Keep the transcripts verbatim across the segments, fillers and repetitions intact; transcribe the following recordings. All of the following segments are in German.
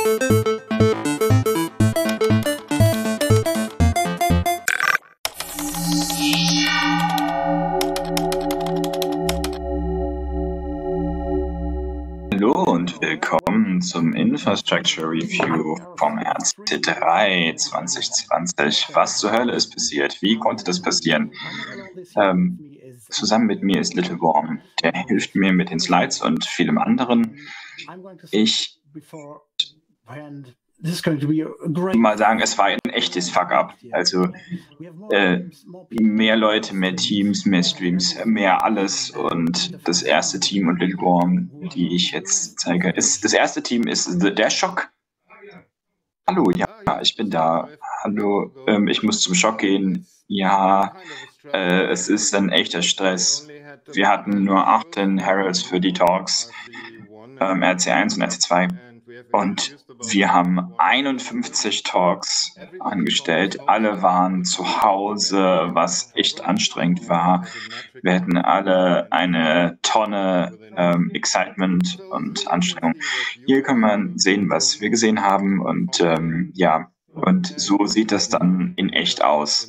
Hallo und willkommen zum Infrastructure Review vom R C drei zwanzig zwanzig. Was zur Hölle ist passiert? Wie konnte das passieren? Ähm, zusammen mit mir ist Little Worm. Der hilft mir mit den Slides und vielem anderen. Ich mal sagen, es war ein echtes Fuck-up. Also äh, mehr Leute, mehr Teams, mehr Streams, mehr alles. Und das erste Team und Little Worm, die ich jetzt zeige, ist das erste Team ist der Schock. Hallo, ja, ich bin da. Hallo, ähm, ich muss zum Schock gehen. Ja, äh, es ist ein echter Stress. Wir hatten nur achtzehn Heralds für die Talks, ähm, R C eins und R C zwei. Und wir haben einundfünfzig Talks angestellt. Alle waren zu Hause, was echt anstrengend war. Wir hatten alle eine Tonne ähm, Excitement und Anstrengung. Hier kann man sehen, was wir gesehen haben. Und ähm, ja, und so sieht das dann in echt aus.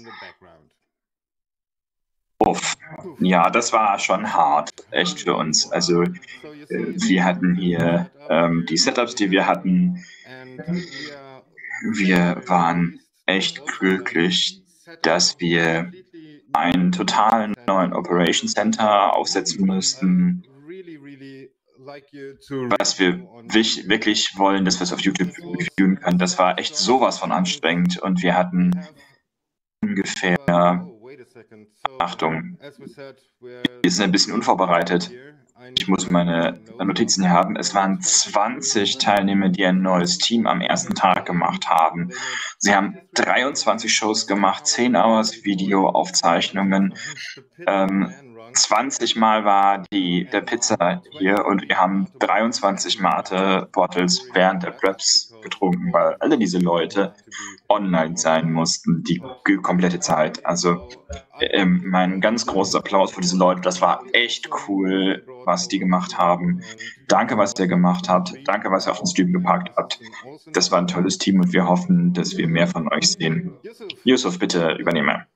Uff. Ja, das war schon hart, echt für uns. Also äh, wir hatten hier ähm, die Setups, die wir hatten. Wir waren echt glücklich, dass wir einen totalen neuen Operation Center aufsetzen mussten. Was wir wirklich wollen, dass wir es auf YouTube reviewen können. Das war echt sowas von anstrengend und wir hatten ungefähr, Achtung, wir sind ein bisschen unvorbereitet. Ich muss meine Notizen hier haben. Es waren zwanzig Teilnehmer, die ein neues Team am ersten Tag gemacht haben. Sie haben dreiundzwanzig Shows gemacht, zehn Hours Videoaufzeichnungen. Ähm, zwanzig Mal war die der Pizza hier und wir haben dreiundzwanzig Mate Bottles während der Preps getrunken, weil alle diese Leute online sein mussten, die komplette Zeit. Also ähm, mein ganz großes Applaus für diese Leute. Das war echt cool, was die gemacht haben. Danke, was ihr gemacht habt. Danke, was ihr auf den Stream gepackt habt. Das war ein tolles Team und wir hoffen, dass wir mehr von euch sehen. Yusuf, bitte übernehme.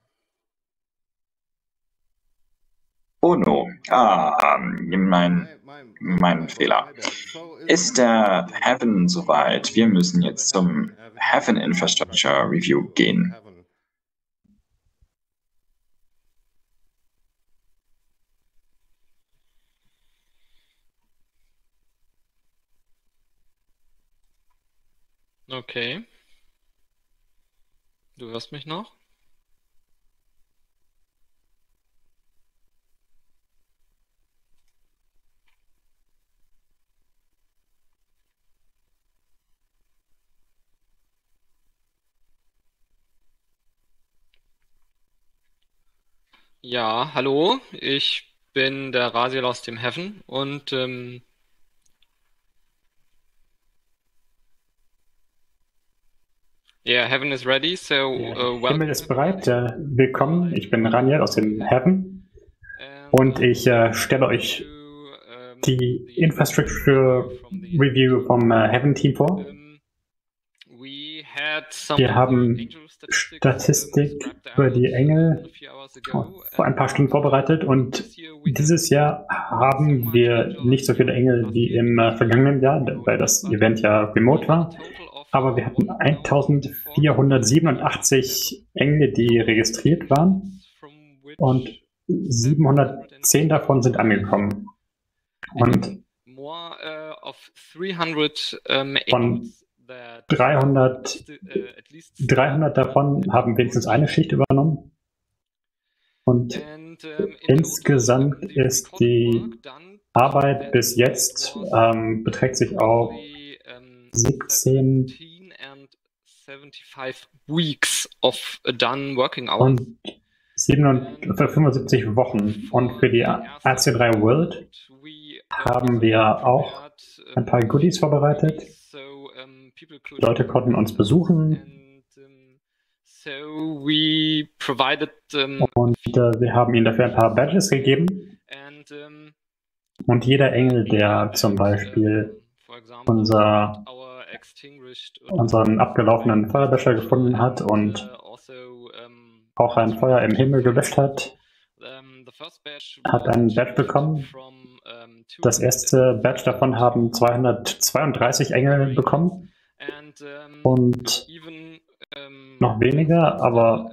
Oh no, ah, mein, mein Fehler. Ist der Heaven soweit? Wir müssen jetzt zum Heaven Infrastructure Review gehen. Okay. Du hörst mich noch? Ja, hallo, ich bin der Rasiel aus dem Heaven und ähm, yeah, Heaven is ready, so uh, Der Himmel ist bereit. Äh, willkommen, ich bin Raniel aus dem Heaven und ich äh, stelle euch die Infrastructure Review vom äh, Heaven Team vor. Wir haben Statistik über die Engel vor ein paar Stunden vorbereitet und dieses Jahr haben wir nicht so viele Engel wie im äh, vergangenen Jahr, weil das Event ja remote war. Aber wir hatten eintausendvierhundertsiebenundachtzig Engel, die registriert waren und siebenhundertzehn davon sind angekommen. Und von dreihundert, dreihundert davon haben wenigstens eine Schicht übernommen. Und insgesamt ist die Arbeit bis jetzt ähm, beträgt sich auf siebzehn und fünfundsiebzig Wochen. Und für die R C drei World haben wir auch ein paar Goodies vorbereitet. Leute konnten uns besuchen. Und äh, wir haben ihnen dafür ein paar Badges gegeben. Und jeder Engel, der zum Beispiel unser unseren abgelaufenen Feuerlöscher gefunden hat und auch ein Feuer im Himmel gelöscht hat, hat einen Badge bekommen. Das erste Badge davon haben zweihundertzweiunddreißig Engel bekommen und noch weniger, aber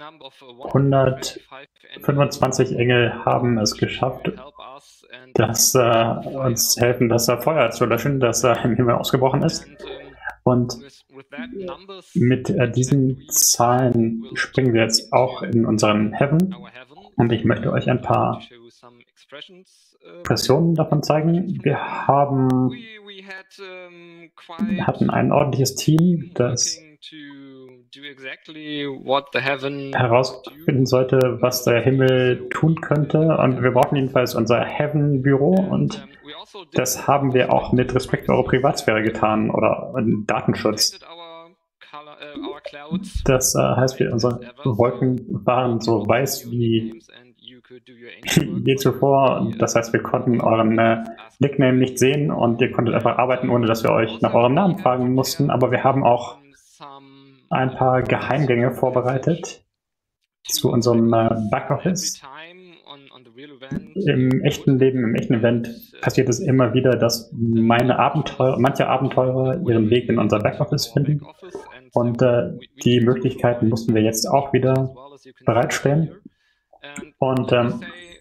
hundertfünfundzwanzig Engel haben es geschafft, dass äh, uns helfen, das äh, Feuer zu löschen, das äh, im Himmel ausgebrochen ist. Und mit äh, diesen Zahlen springen wir jetzt auch in unseren Heaven. Und ich möchte euch ein paar Impressionen davon zeigen. Wir haben, hatten ein ordentliches Team, das herausfinden sollte, was der Himmel tun könnte. Und wir brauchen jedenfalls unser Heaven-Büro und das haben wir auch mit Respekt für eure Privatsphäre getan oder Datenschutz. Das äh, heißt, wir, unsere Wolken waren so weiß wie je zuvor. Das heißt, wir konnten euren äh, Nickname nicht sehen und ihr konntet einfach arbeiten, ohne dass wir euch nach eurem Namen fragen mussten. Aber wir haben auch ein paar Geheimgänge vorbereitet zu unserem äh, Backoffice. Im echten Leben, im echten Event passiert es immer wieder, dass meine Abenteurer, manche Abenteurer ihren Weg in unser Backoffice finden. Und äh, die Möglichkeiten mussten wir jetzt auch wieder bereitstellen. Und ähm,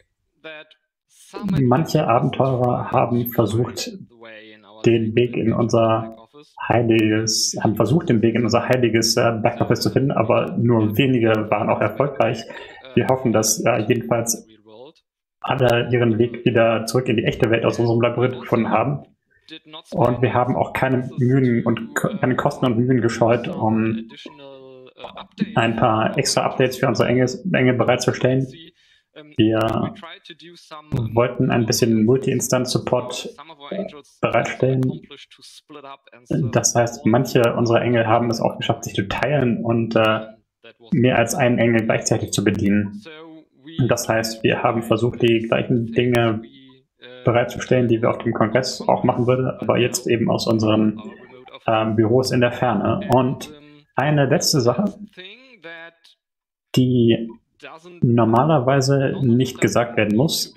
manche Abenteurer haben versucht, den Weg in unser heiliges, haben versucht, den Weg in unser heiliges äh, Backoffice zu finden, aber nur wenige waren auch erfolgreich. Wir hoffen, dass äh, jedenfalls alle ihren Weg wieder zurück in die echte Welt aus unserem Labyrinth gefunden haben. Und wir haben auch keine Mühen und keine Kosten und Mühen gescheut, um ein paar extra Updates für unsere Engel bereitzustellen. Wir wollten ein bisschen Multi-Instanz-Support bereitstellen. Das heißt, manche unserer Engel haben es auch geschafft, sich zu teilen und äh, mehr als einen Engel gleichzeitig zu bedienen. Das heißt, wir haben versucht, die gleichen Dinge bereitzustellen, die wir auf dem Kongress auch machen würden, aber jetzt eben aus unseren äh, Büros in der Ferne. Und eine letzte Sache, die normalerweise nicht gesagt werden muss,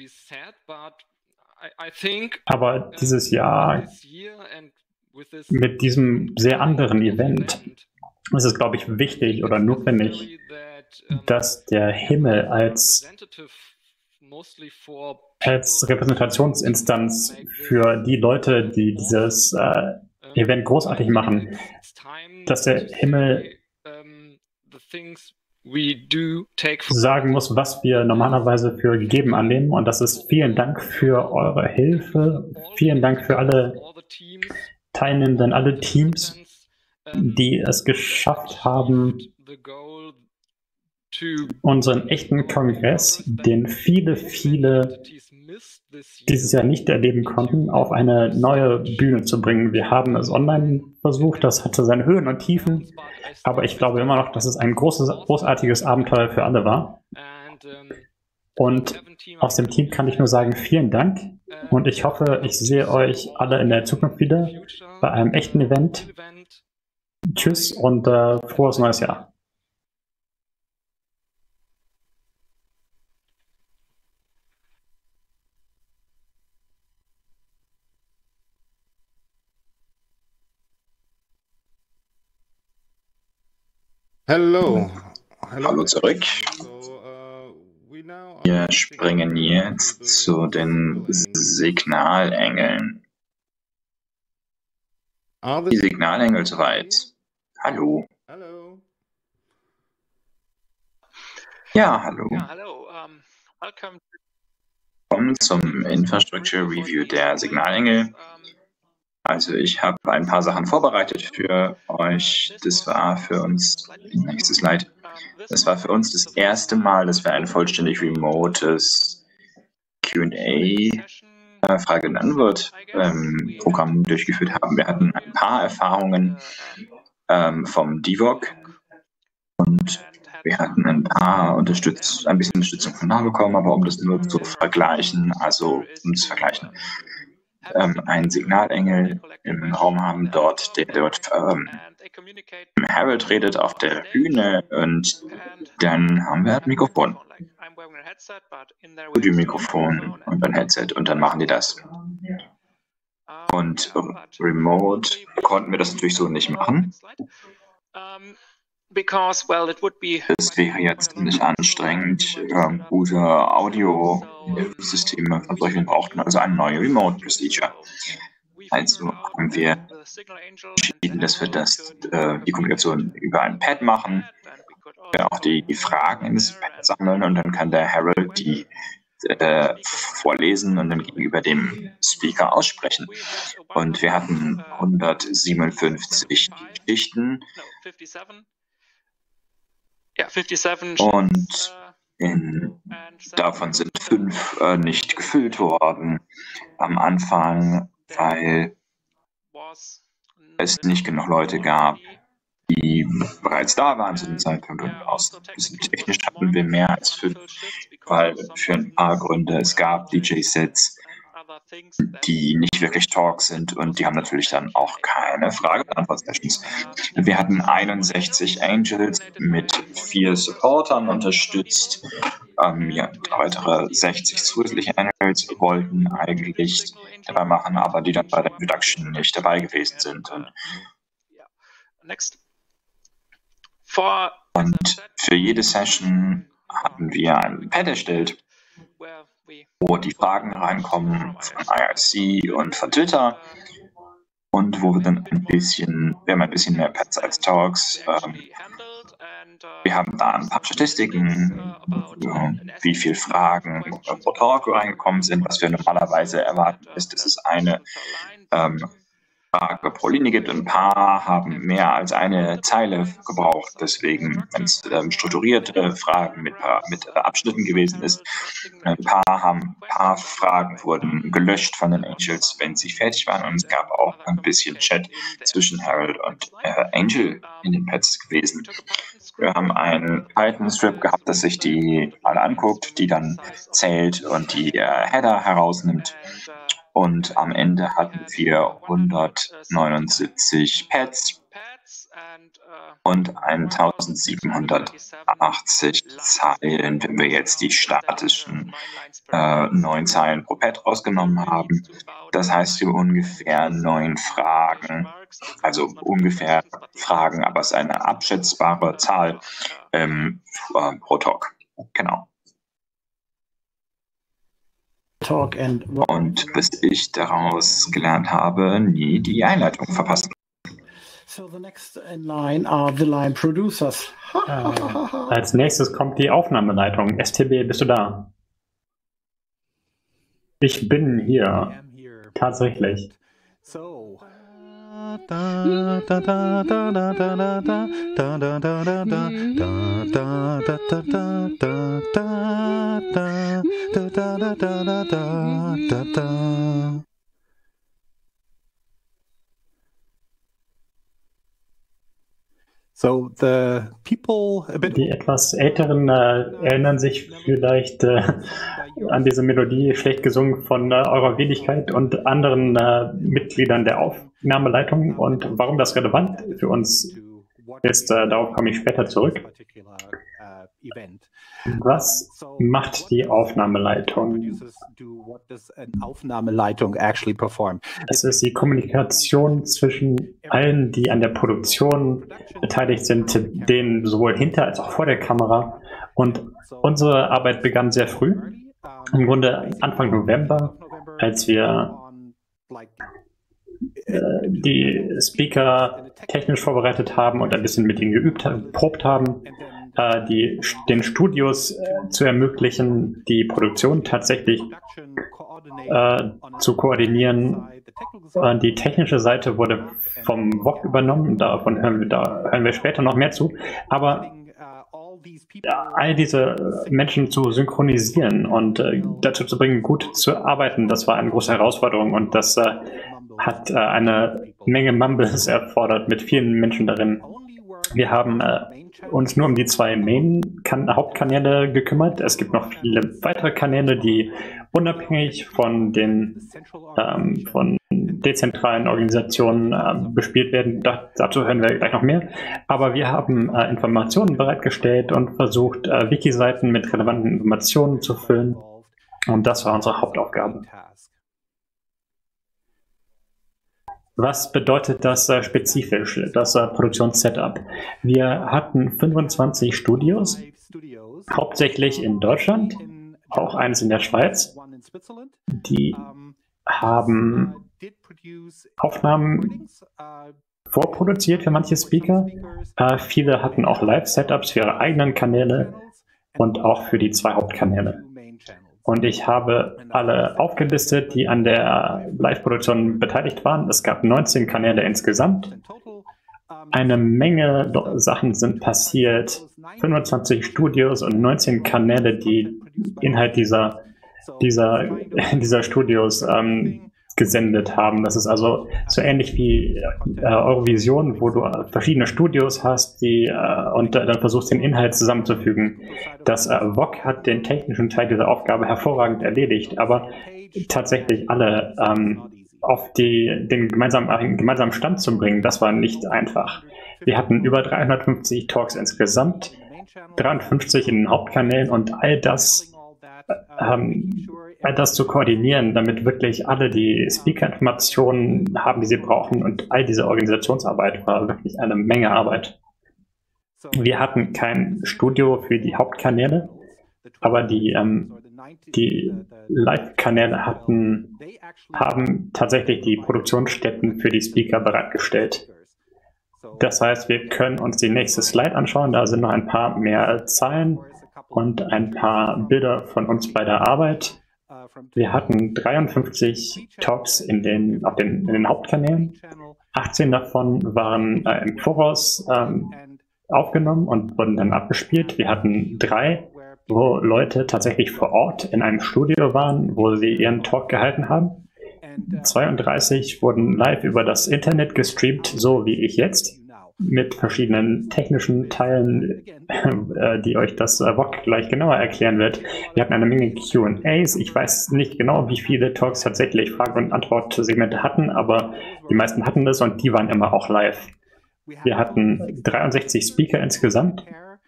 aber dieses Jahr mit diesem sehr anderen Event ist es, glaube ich, wichtig oder notwendig, dass der Himmel als, als Repräsentationsinstanz für die Leute, die dieses äh, Event großartig machen, dass der Himmel sagen muss, was wir normalerweise für gegeben annehmen. Und das ist vielen Dank für eure Hilfe, vielen Dank für alle Teilnehmenden, alle Teams, die es geschafft haben, unseren echten Kongress, den viele, viele dieses Jahr nicht erleben konnten, auf eine neue Bühne zu bringen. Wir haben es online versucht, das hatte seine Höhen und Tiefen, aber ich glaube immer noch, dass es ein großes, großartiges Abenteuer für alle war. Und aus dem Team kann ich nur sagen, vielen Dank und ich hoffe, ich sehe euch alle in der Zukunft wieder bei einem echten Event. Tschüss und äh, frohes neues Jahr. Hallo. Hallo zurück. Wir springen jetzt zu den Signalengeln. Die Signalengel soweit. Hallo. Hallo. Ja, hallo. Ja, hallo. Um, welcome. Willkommen zum Infrastructure Review der Signalengel. Also ich habe ein paar Sachen vorbereitet für euch. Das war für uns, nächstes Slide, das war für uns das erste Mal, dass wir ein vollständig remotes Q und A, äh, Frage- und Antwort-Programm ähm, durchgeführt haben. Wir hatten ein paar Erfahrungen ähm, vom D V O C und wir hatten ein paar Unterstütz ein bisschen Unterstützung von nah bekommen, aber um das nur zu vergleichen, also um zu vergleichen. ähm, einen Signalengel im Raum haben, dort, der dort ähm, Harold redet auf der Bühne und dann haben wir ein Mikrofon, Studio-Mikrofon und ein Headset und dann machen die das. Und remote konnten wir das natürlich so nicht machen. Es wäre jetzt ziemlich anstrengend, äh, gute Audio-Systeme von solchen brauchten, also eine neue Remote-Procedure. Also haben wir entschieden, dass wir das, äh, die Kommunikation über ein Pad machen, wir auch die, die Fragen in das Pad sammeln und dann kann der Harold die äh, vorlesen und dann gegenüber dem Speaker aussprechen. Und wir hatten hundertsiebenundfünfzig Geschichten. Und in, davon sind fünf äh, nicht gefüllt worden am Anfang, weil es nicht genug Leute gab, die bereits da waren zu dem Zeitpunkt. Und aus diesem technisch hatten wir mehr als fünf, weil für ein paar Gründe es gab D J-Sets, die nicht wirklich Talks sind und die haben natürlich dann auch keine Frage-Antwort-Sessions. Wir hatten einundsechzig Angels mit vier Supportern unterstützt. Ähm, ja, weitere sechzig zusätzliche Angels wollten eigentlich dabei machen, aber die dann bei der Introduction nicht dabei gewesen sind. Und, und für jede Session hatten wir ein Pad erstellt, wo die Fragen reinkommen von I R C und von Twitter und wo wir dann ein bisschen, wir haben ein bisschen mehr Pads als Talks. Ähm, wir haben da ein paar Statistiken, äh, wie viele Fragen pro Talk reingekommen sind. Was wir normalerweise erwarten, ist, dass es eine ähm, Frage pro Linie gibt. Ein paar haben mehr als eine Zeile gebraucht. Deswegen, wenn es ähm, strukturierte Fragen mit, mit äh, Abschnitten gewesen ist, ein paar haben, ein paar Fragen wurden gelöscht von den Angels, wenn sie fertig waren. Und es gab auch ein bisschen Chat zwischen Harold und äh, Angel in den Pads gewesen. Wir haben einen Python-Strip gehabt, das sich die alle anguckt, die dann zählt und die äh, Header herausnimmt. Und am Ende hatten wir hundertneunundsiebzig Pads und eintausendsiebenhundertachtzig Zeilen, wenn wir jetzt die statischen äh, neun Zeilen pro Pad rausgenommen haben. Das heißt für ungefähr neun Fragen, also ungefähr Fragen, aber es ist eine abschätzbare Zahl ähm, pro Talk. Genau. Und bis ich daraus gelernt habe, nie die Einleitung verpassen. So the next in line are the line producers. äh, als nächstes kommt die Aufnahmeleitung. S T B, bist du da? Ich bin hier. Tatsächlich. So. So the people a bit Die etwas Älteren äh, erinnern sich vielleicht äh, an diese Melodie, schlecht gesungen von äh, eurer Wenigkeit und anderen äh, Mitgliedern der Aufnahmeleitung. Und warum das relevant für uns ist, äh, darauf komme ich später zurück. Was macht die Aufnahmeleitung? Aufnahmeleitung actually perform? Es ist die Kommunikation zwischen allen, die an der Produktion beteiligt sind, denen sowohl hinter als auch vor der Kamera. Und unsere Arbeit begann sehr früh, im Grunde Anfang November, als wir äh, die Speaker technisch vorbereitet haben und ein bisschen mit ihnen geübt, geprobt haben. Die, den Studios äh, zu ermöglichen, die Produktion tatsächlich äh, zu koordinieren. Äh, die technische Seite wurde vom V O G übernommen, davon hören wir, da hören wir später noch mehr zu. Aber äh, all diese Menschen zu synchronisieren und äh, dazu zu bringen, gut zu arbeiten, das war eine große Herausforderung und das äh, hat äh, eine Menge Mumbles erfordert mit vielen Menschen darin. Wir haben äh, uns nur um die zwei Main-Hauptkanäle gekümmert. Es gibt noch viele weitere Kanäle, die unabhängig von den ähm, von dezentralen Organisationen äh, bespielt werden. Da, dazu hören wir gleich noch mehr. Aber wir haben äh, Informationen bereitgestellt und versucht, äh, Wiki-Seiten mit relevanten Informationen zu füllen. Und das war unsere Hauptaufgabe. Was bedeutet das äh, spezifisch, das äh, Produktionssetup? Wir hatten fünfundzwanzig Studios, hauptsächlich in Deutschland, auch eines in der Schweiz. Die haben Aufnahmen vorproduziert für manche Speaker. Äh, viele hatten auch Live-Setups für ihre eigenen Kanäle und auch für die zwei Hauptkanäle. Und ich habe alle aufgelistet, die an der Live-Produktion beteiligt waren. Es gab neunzehn Kanäle insgesamt. Eine Menge Sachen sind passiert. fünfundzwanzig Studios und neunzehn Kanäle, die Inhalt dieser, dieser, dieser Studios ähm, gesendet haben. Das ist also so ähnlich wie äh, Eurovision, wo du verschiedene Studios hast, die äh, und äh, dann versuchst, den Inhalt zusammenzufügen. Das äh, V O C hat den technischen Teil dieser Aufgabe hervorragend erledigt, aber tatsächlich alle ähm, auf die, den gemeinsamen, gemeinsamen Stand zu bringen, das war nicht einfach. Wir hatten über dreihundertfünfzig Talks insgesamt, dreiundfünfzig in den Hauptkanälen und all das ähm, all das zu koordinieren, damit wirklich alle die Speaker-Informationen haben, die sie brauchen, und all diese Organisationsarbeit war wirklich eine Menge Arbeit. Wir hatten kein Studio für die Hauptkanäle, aber die, ähm, die Live-Kanäle hatten, haben tatsächlich die Produktionsstätten für die Speaker bereitgestellt. Das heißt, wir können uns die nächste Slide anschauen, da sind noch ein paar mehr Zahlen und ein paar Bilder von uns bei der Arbeit. Wir hatten dreiundfünfzig Talks in den, auf den, in den Hauptkanälen. achtzehn davon waren äh, im Voraus ähm, aufgenommen und wurden dann abgespielt. Wir hatten drei, wo Leute tatsächlich vor Ort in einem Studio waren, wo sie ihren Talk gehalten haben. zweiunddreißig wurden live über das Internet gestreamt, so wie ich jetzt, mit verschiedenen technischen Teilen, äh, die euch das äh, V O C gleich genauer erklären wird. Wir hatten eine Menge Q und A's. Ich weiß nicht genau, wie viele Talks tatsächlich Frage- und Antwortsegmente hatten, aber die meisten hatten das und die waren immer auch live. Wir hatten dreiundsechzig Speaker insgesamt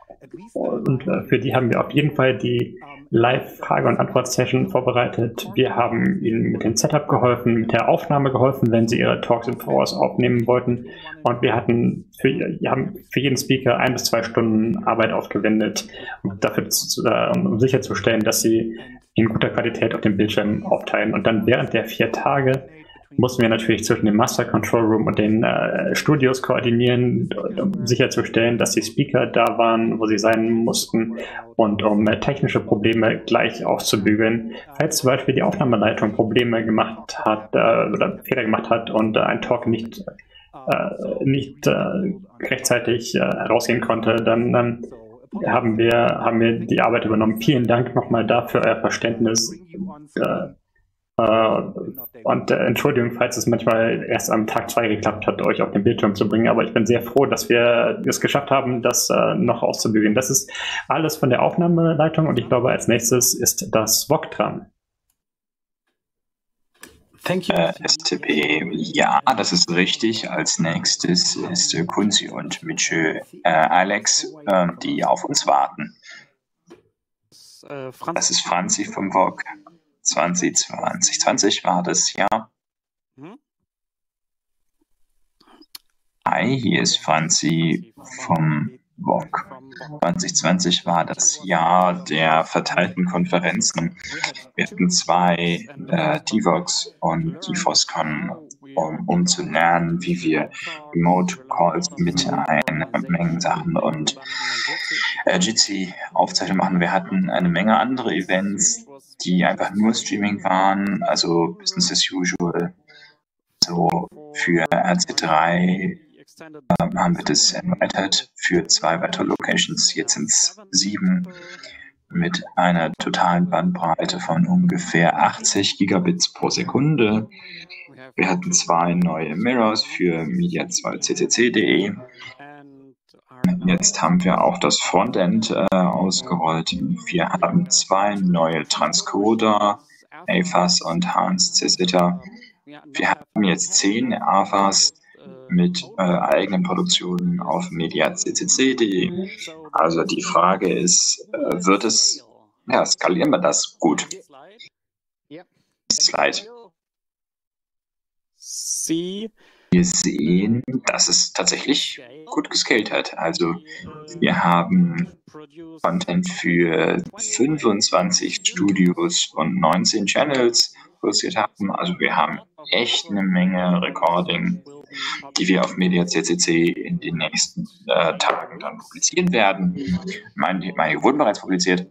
und äh, für die haben wir auf jeden Fall die Live-Frage- und Antwort-Session vorbereitet. Wir haben ihnen mit dem Setup geholfen, mit der Aufnahme geholfen, wenn sie ihre Talks im Voraus aufnehmen wollten. Und wir hatten für, wir haben für jeden Speaker ein bis zwei Stunden Arbeit aufgewendet, um dafür zu, uh, um sicherzustellen, dass sie in guter Qualität auf dem Bildschirm aufteilen. Und dann während der vier Tage mussten wir natürlich zwischen dem Master Control Room und den äh, Studios koordinieren, um sicherzustellen, dass die Speaker da waren, wo sie sein mussten, und um äh, technische Probleme gleich auszubügeln. Falls zum Beispiel die Aufnahmeleitung Probleme gemacht hat äh, oder Fehler gemacht hat und äh, ein Talk nicht, äh, nicht äh, rechtzeitig äh, herausgehen konnte, dann ähm, haben wir, haben wir die Arbeit übernommen. Vielen Dank nochmal dafür, euer Verständnis. Äh, Und äh, Entschuldigung, falls es manchmal erst am Tag zwei geklappt hat, euch auf den Bildschirm zu bringen, aber ich bin sehr froh, dass wir es geschafft haben, das äh, noch auszubügeln. Das ist alles von der Aufnahmeleitung und ich glaube, als nächstes ist das V O C dran. Thank you. Äh, S T P, ja, das ist richtig. Als nächstes ist äh, Kunzi und Mitchell, äh, Alex, äh, die auf uns warten. Das ist Franzi vom V O C. zwanzig zwanzig. zwanzig war das Jahr. Mhm. Hi, hier ist Franzi vom V O C. zwanzig zwanzig war das Jahr der verteilten Konferenzen. Wir hatten zwei äh, D V O Cs und die FOSCON, um, um zu lernen, wie wir Remote Calls mit einer Menge Sachen und äh, Jitsi-Aufzeichnungen machen. Wir hatten eine Menge andere Events, die einfach nur Streaming waren, also Business as usual. So für R C drei äh, haben wir das erweitert für zwei weitere Locations. Jetzt sind es sieben mit einer totalen Bandbreite von ungefähr achtzig Gigabits pro Sekunde. Wir hatten zwei neue Mirrors für media zwei punkt c c c punkt de. Jetzt haben wir auch das Frontend äh, ausgerollt. Wir haben zwei neue Transcoder, A F A S und Hans Cesita. Wir haben jetzt zehn A F A S mit äh, eigenen Produktionen auf media c c c punkt d e. Also die Frage ist, äh, wird es, ja, skalieren wir das gut? Slide. Sie Wir sehen, dass es tatsächlich gut gescaled hat. Also wir haben Content für fünfundzwanzig Studios und neunzehn Channels produziert haben. Also wir haben echt eine Menge Recording, die wir auf media c c c in den nächsten äh, Tagen dann publizieren werden. Meine, meine wurden bereits publiziert.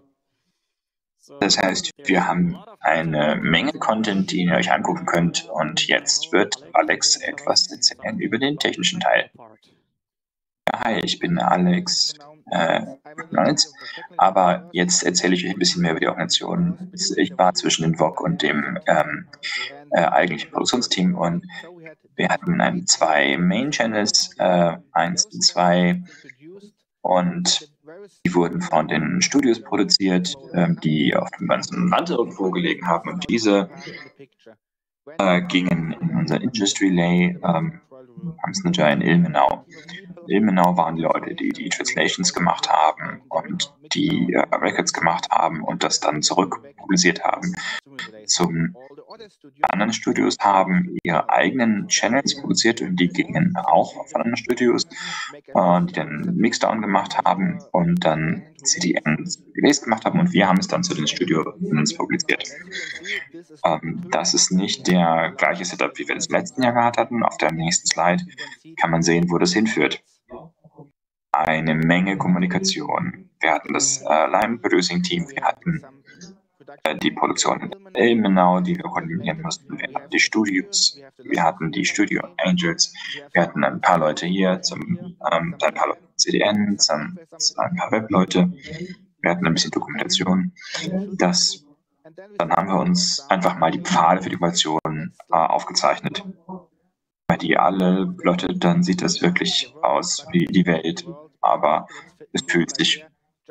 Das heißt, wir haben eine Menge Content, die ihr euch angucken könnt. Und jetzt wird Alex etwas erzählen über den technischen Teil. Ja, hi, ich bin Alex äh, Knolz, aber jetzt erzähle ich euch ein bisschen mehr über die Organisation. Ich war zwischen dem V O G und dem ähm, äh, eigentlichen Produktionsteam und wir hatten ein, zwei Main-Channels, äh, eins und zwei, und die wurden von den Studios produziert, äh, die auf dem ganzen Land irgendwo gelegen haben, und diese äh, gingen in unser Industry Lay, ähm, Hamsnaja in Ilmenau. Ilmenau waren die Leute, die die Translations gemacht haben und die äh, Records gemacht haben und das dann zurück publiziert haben. Zum anderen Studios haben ihre eigenen Channels produziert und die gingen auch von anderen Studios, äh, die dann Mixdown gemacht haben und dann C D Ns gemacht haben, und wir haben es dann zu den Studios publiziert. Ähm, das ist nicht der gleiche Setup, wie wir das im letzten Jahr gehabt hatten. Auf der nächsten Slide kann man sehen, wo das hinführt. Eine Menge Kommunikation. Wir hatten das äh, Line-Producing-Team, wir hatten äh, die Produktion in Ilmenau, die wir koordinieren mussten, wir hatten die Studios, wir hatten die Studio Angels, wir hatten ein paar Leute hier, zum, ähm, ein paar Leute C D N, zum, ein paar Webleute, wir hatten ein bisschen Dokumentation. Das, dann haben wir uns einfach mal die Pfade für die Kommunikation äh, aufgezeichnet. Wenn die alle plottet, dann sieht das wirklich aus wie die Welt, aber es fühlt sich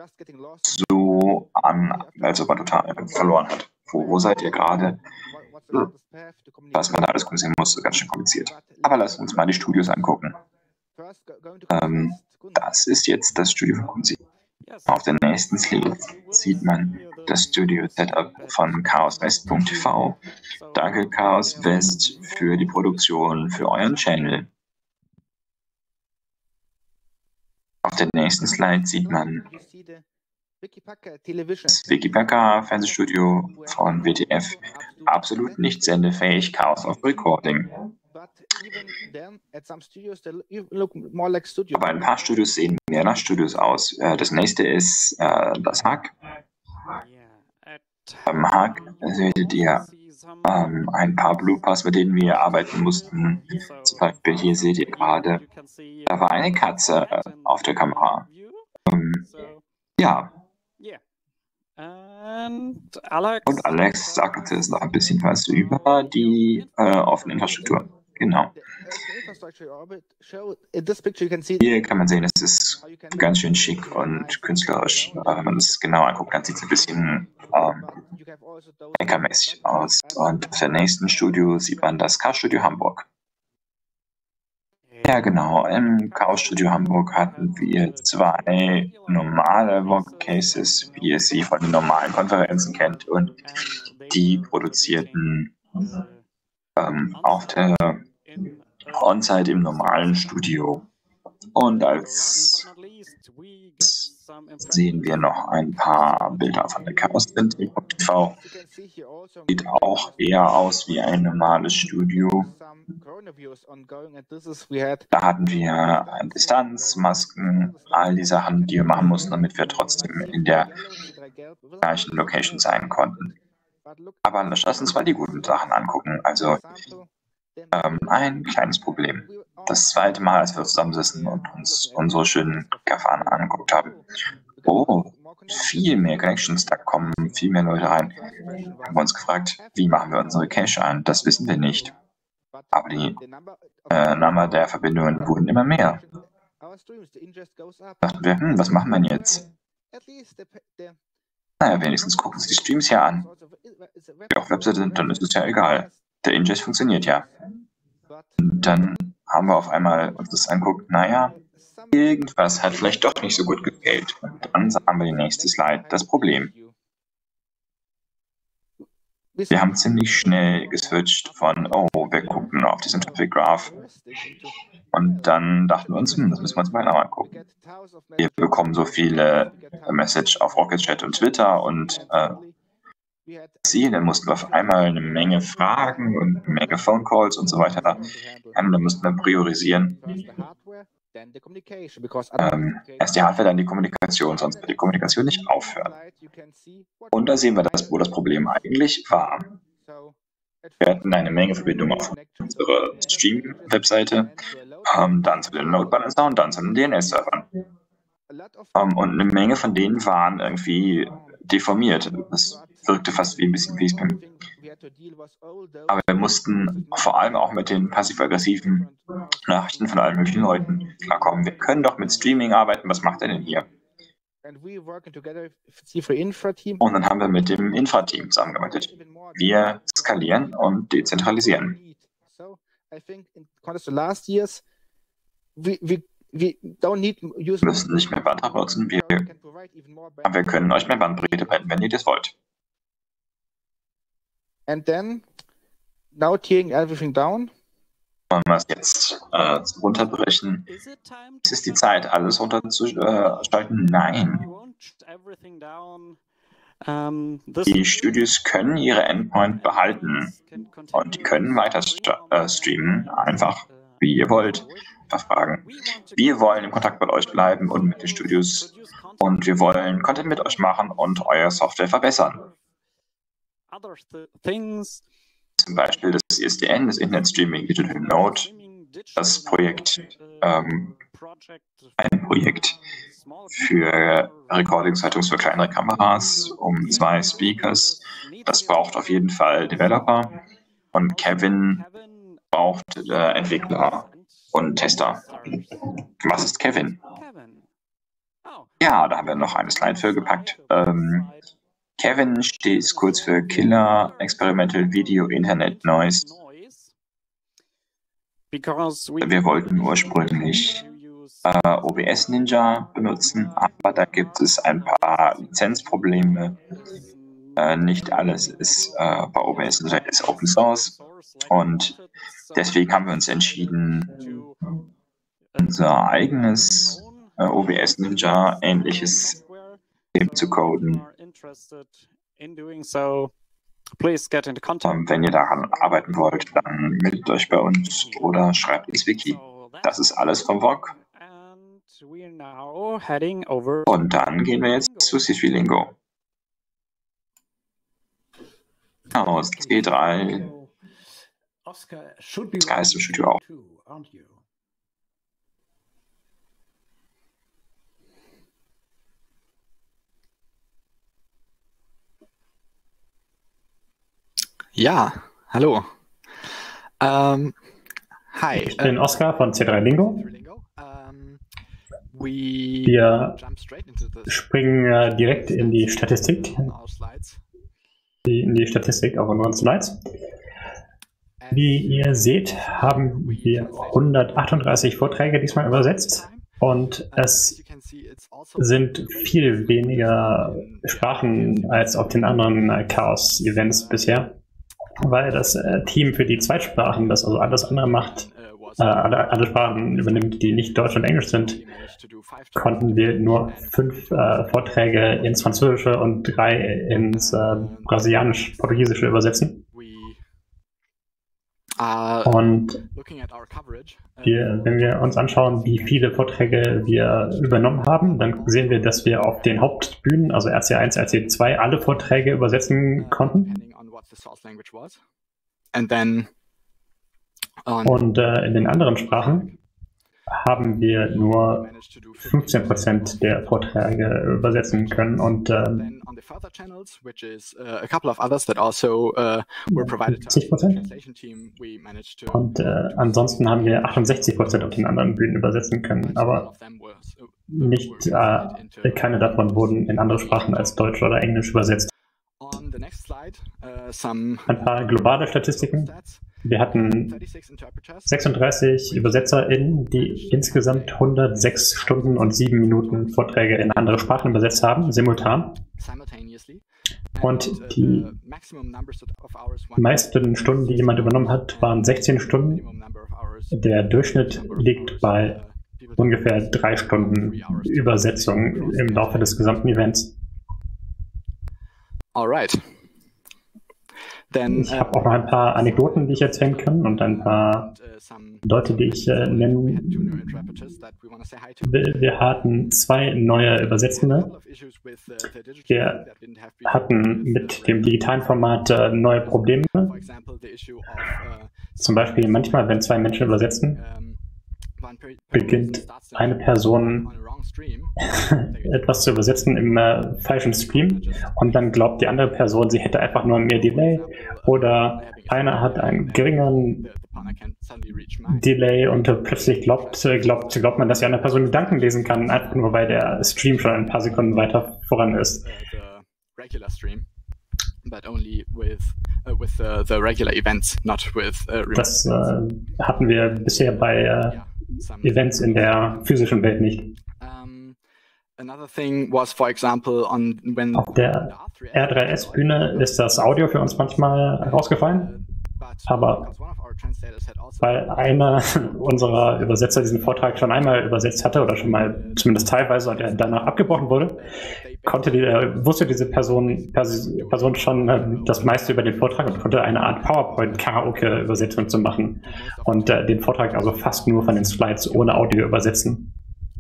so an, als ob man total verloren hat. Wo, wo seid ihr gerade? Was man da alles kommunizieren muss, ist ganz schön kompliziert. Aber lasst uns mal die Studios angucken. Ähm, das ist jetzt das Studio von Kunzi. Auf der nächsten Slide sieht man das Studio-Setup von chaos west punkt t v. Danke Chaos West für die Produktion für euren Channel. Auf der nächsten Slide sieht man das Wikipaka Fernsehstudio von W T F. Absolut nicht sendefähig, Chaos of Recording. Aber ein paar Studios sehen mehr nach Studios aus. Das nächste ist äh, das Hack. Beim Hack seht ihr ähm, ein paar Bloopers, mit denen wir arbeiten mussten. Zum Beispiel hier seht ihr gerade, da war eine Katze äh, auf der Kamera. Ähm, ja. Und Alex sagt uns jetzt noch ein bisschen was über die äh, offene Infrastruktur. Genau. Hier kann man sehen, es ist ganz schön schick und künstlerisch. Wenn man es genau anguckt, dann sieht es ein bisschen ähm, hackermäßig aus. Und auf der nächsten Studio sieht man das Chaos-Studio Hamburg. Ja, genau. Im Chaos-Studio Hamburg hatten wir zwei normale Work-Cases, wie ihr sie von den normalen Konferenzen kennt, und die produzierten ähm, auf der On-Site im normalen Studio. Und als sehen wir noch ein paar Bilder von der Chaos T V. Sieht auch eher aus wie ein normales Studio. Da hatten wir eine Distanz, Masken, all die Sachen, die wir machen mussten, damit wir trotzdem in der gleichen Location sein konnten. Aber lass uns mal die guten Sachen angucken. Also ähm, ein kleines Problem. Das zweite Mal, als wir zusammensitzen und uns unsere schönen Kaffeehanen angeguckt haben. Oh, viel mehr Connections, da kommen viel mehr Leute rein. Haben wir uns gefragt, wie machen wir unsere Cache ein? Das wissen wir nicht. Aber die äh, Nummer der Verbindungen wurden immer mehr. dachten wir, hm, was machen wir denn jetzt? Naja, wenigstens gucken Sie die Streams ja an. Wenn wir auf Webseite sind, dann ist es ja egal. Der Ingest funktioniert ja. Und dann haben wir auf einmal uns das angeguckt, naja, irgendwas hat vielleicht doch nicht so gut gefällt. Und dann sahen wir die nächste Slide, das Problem. Wir haben ziemlich schnell geswitcht von, oh, wir gucken auf diesen Traffic Graph. Und dann dachten wir uns, hm, das müssen wir uns mal genauer angucken. Wir bekommen so viele Message auf Rocket Chat und Twitter und äh, sie, dann mussten wir auf einmal eine Menge Fragen und eine Menge Phone Calls und so weiter. Und dann mussten wir priorisieren. Ähm, erst die Hardware, dann die Kommunikation, sonst wird die Kommunikation nicht aufhören. Und da sehen wir das, wo das Problem eigentlich war. Wir hatten eine Menge Verbindungen auf unserer Stream-Webseite, ähm, dann zu den Load Balancer und dann zu den D N S-Servern. Ähm, und eine Menge von denen waren irgendwie deformiert. Das wirkte fast wie ein bisschen wie Spam. Aber wir mussten vor allem auch mit den passiv-aggressiven Nachrichten von allen möglichen Leuten klarkommen. Wir können doch mit Streaming arbeiten, was macht er denn hier? Und dann haben wir mit dem Infra-Team zusammengearbeitet. Wir skalieren und dezentralisieren. Wir müssen nicht mehr Bandbreite nutzen, wir, aber wir können euch mehr Bandbreite bieten, wenn ihr das wollt. And then, now tearing everything down. Wollen wir es jetzt äh, runterbrechen? Es ist die Zeit, alles runterzuschalten? Nein. Die Studios können ihre Endpoint behalten und die können weiter äh, streamen, einfach wie ihr wollt. Einfach fragen. Wir wollen im Kontakt mit euch bleiben und mit den Studios und wir wollen Content mit euch machen und eure Software verbessern. Zum Beispiel das I S D N, das Internet Streaming Digital Node, das Projekt, ähm, ein Projekt für Recording-Settings für kleinere Kameras, um zwei Speakers. Das braucht auf jeden Fall Developer und Kevin braucht äh, Entwickler und Tester. Was ist Kevin? Ja, da haben wir noch eine Slide für gepackt. Ähm, Kevin steht kurz für Killer Experimental Video Internet Noise. Wir wollten ursprünglich äh, O B S Ninja benutzen, aber da gibt es ein paar Lizenzprobleme. Äh, nicht alles ist äh, bei O B S Ninja ist Open Source und deswegen haben wir uns entschieden, unser eigenes äh, O B S Ninja ähnliches zu coden. Und wenn ihr daran arbeiten wollt, dann meldet euch bei uns oder schreibt ins Wiki. Das ist alles vom V O G. Und dann gehen wir jetzt zu C drei Lingo. Aus C drei. Das heißt im Studio auch. Ja, hallo. Ähm, hi. Ich bin Oskar von C drei Lingo. Wir springen äh, direkt in die Statistik. Die, in die Statistik auf unseren Slides. Wie ihr seht, haben wir hundertachtunddreißig Vorträge diesmal übersetzt und es sind viel weniger Sprachen als auf den anderen äh, Chaos-Events bisher, weil das äh, Team für die Zweitsprachen, das also alles andere macht, äh, alle, alle Sprachen übernimmt, die nicht Deutsch und Englisch sind, konnten wir nur fünf äh, Vorträge ins Französische und drei ins äh, Brasilianisch-Portugiesische übersetzen. Und wir, wenn wir uns anschauen, wie viele Vorträge wir übernommen haben, dann sehen wir, dass wir auf den Hauptbühnen, also R C eins, R C zwei, alle Vorträge übersetzen konnten. Und äh, in den anderen Sprachen haben wir nur fünfzehn Prozent der Vorträge übersetzen können und ähm, siebzig Prozent. Und äh, ansonsten haben wir achtundsechzig Prozent auf den anderen Bühnen übersetzen können, aber nicht, äh, keine davon wurden in andere Sprachen als Deutsch oder Englisch übersetzt. Ein paar globale Statistiken. Wir hatten sechsunddreißig UbersetzerInnen, die insgesamt hundertsechs Stunden und sieben Minuten Vorträge in andere Sprachen übersetzt haben, simultan. Und die meisten Stunden, die jemand übernommen hat, waren sechzehn Stunden. Der Durchschnitt liegt bei ungefähr drei Stunden Übersetzung im Laufe des gesamten Events. Alright. Then, ich habe auch noch ein paar Anekdoten, die ich erzählen kann und ein paar Leute, die ich äh, nennen. Wir, wir hatten zwei neue Übersetzende. Wir hatten mit dem digitalen Format äh, neue Probleme. Zum Beispiel manchmal, wenn zwei Menschen übersetzen, beginnt eine Person etwas zu übersetzen im äh, falschen Stream und dann glaubt die andere Person, sie hätte einfach nur mehr Delay oder einer hat einen geringeren Delay und äh, plötzlich glaubt, äh, glaubt, glaubt man, dass die andere Person Gedanken lesen kann, einfach nur weil der Stream schon ein paar Sekunden weiter voran ist. Das äh, hatten wir bisher bei äh, Events in der physischen Welt nicht. Auf der R drei S-Bühne ist das Audio für uns manchmal rausgefallen, aber weil einer unserer Übersetzer diesen Vortrag schon einmal übersetzt hatte oder schon mal zumindest teilweise und er danach abgebrochen wurde, konnte die, äh, wusste diese Person, Person schon äh, das meiste über den Vortrag und konnte eine Art PowerPoint-Karaoke-Übersetzung zu machen und äh, den Vortrag also fast nur von den Slides ohne Audio übersetzen.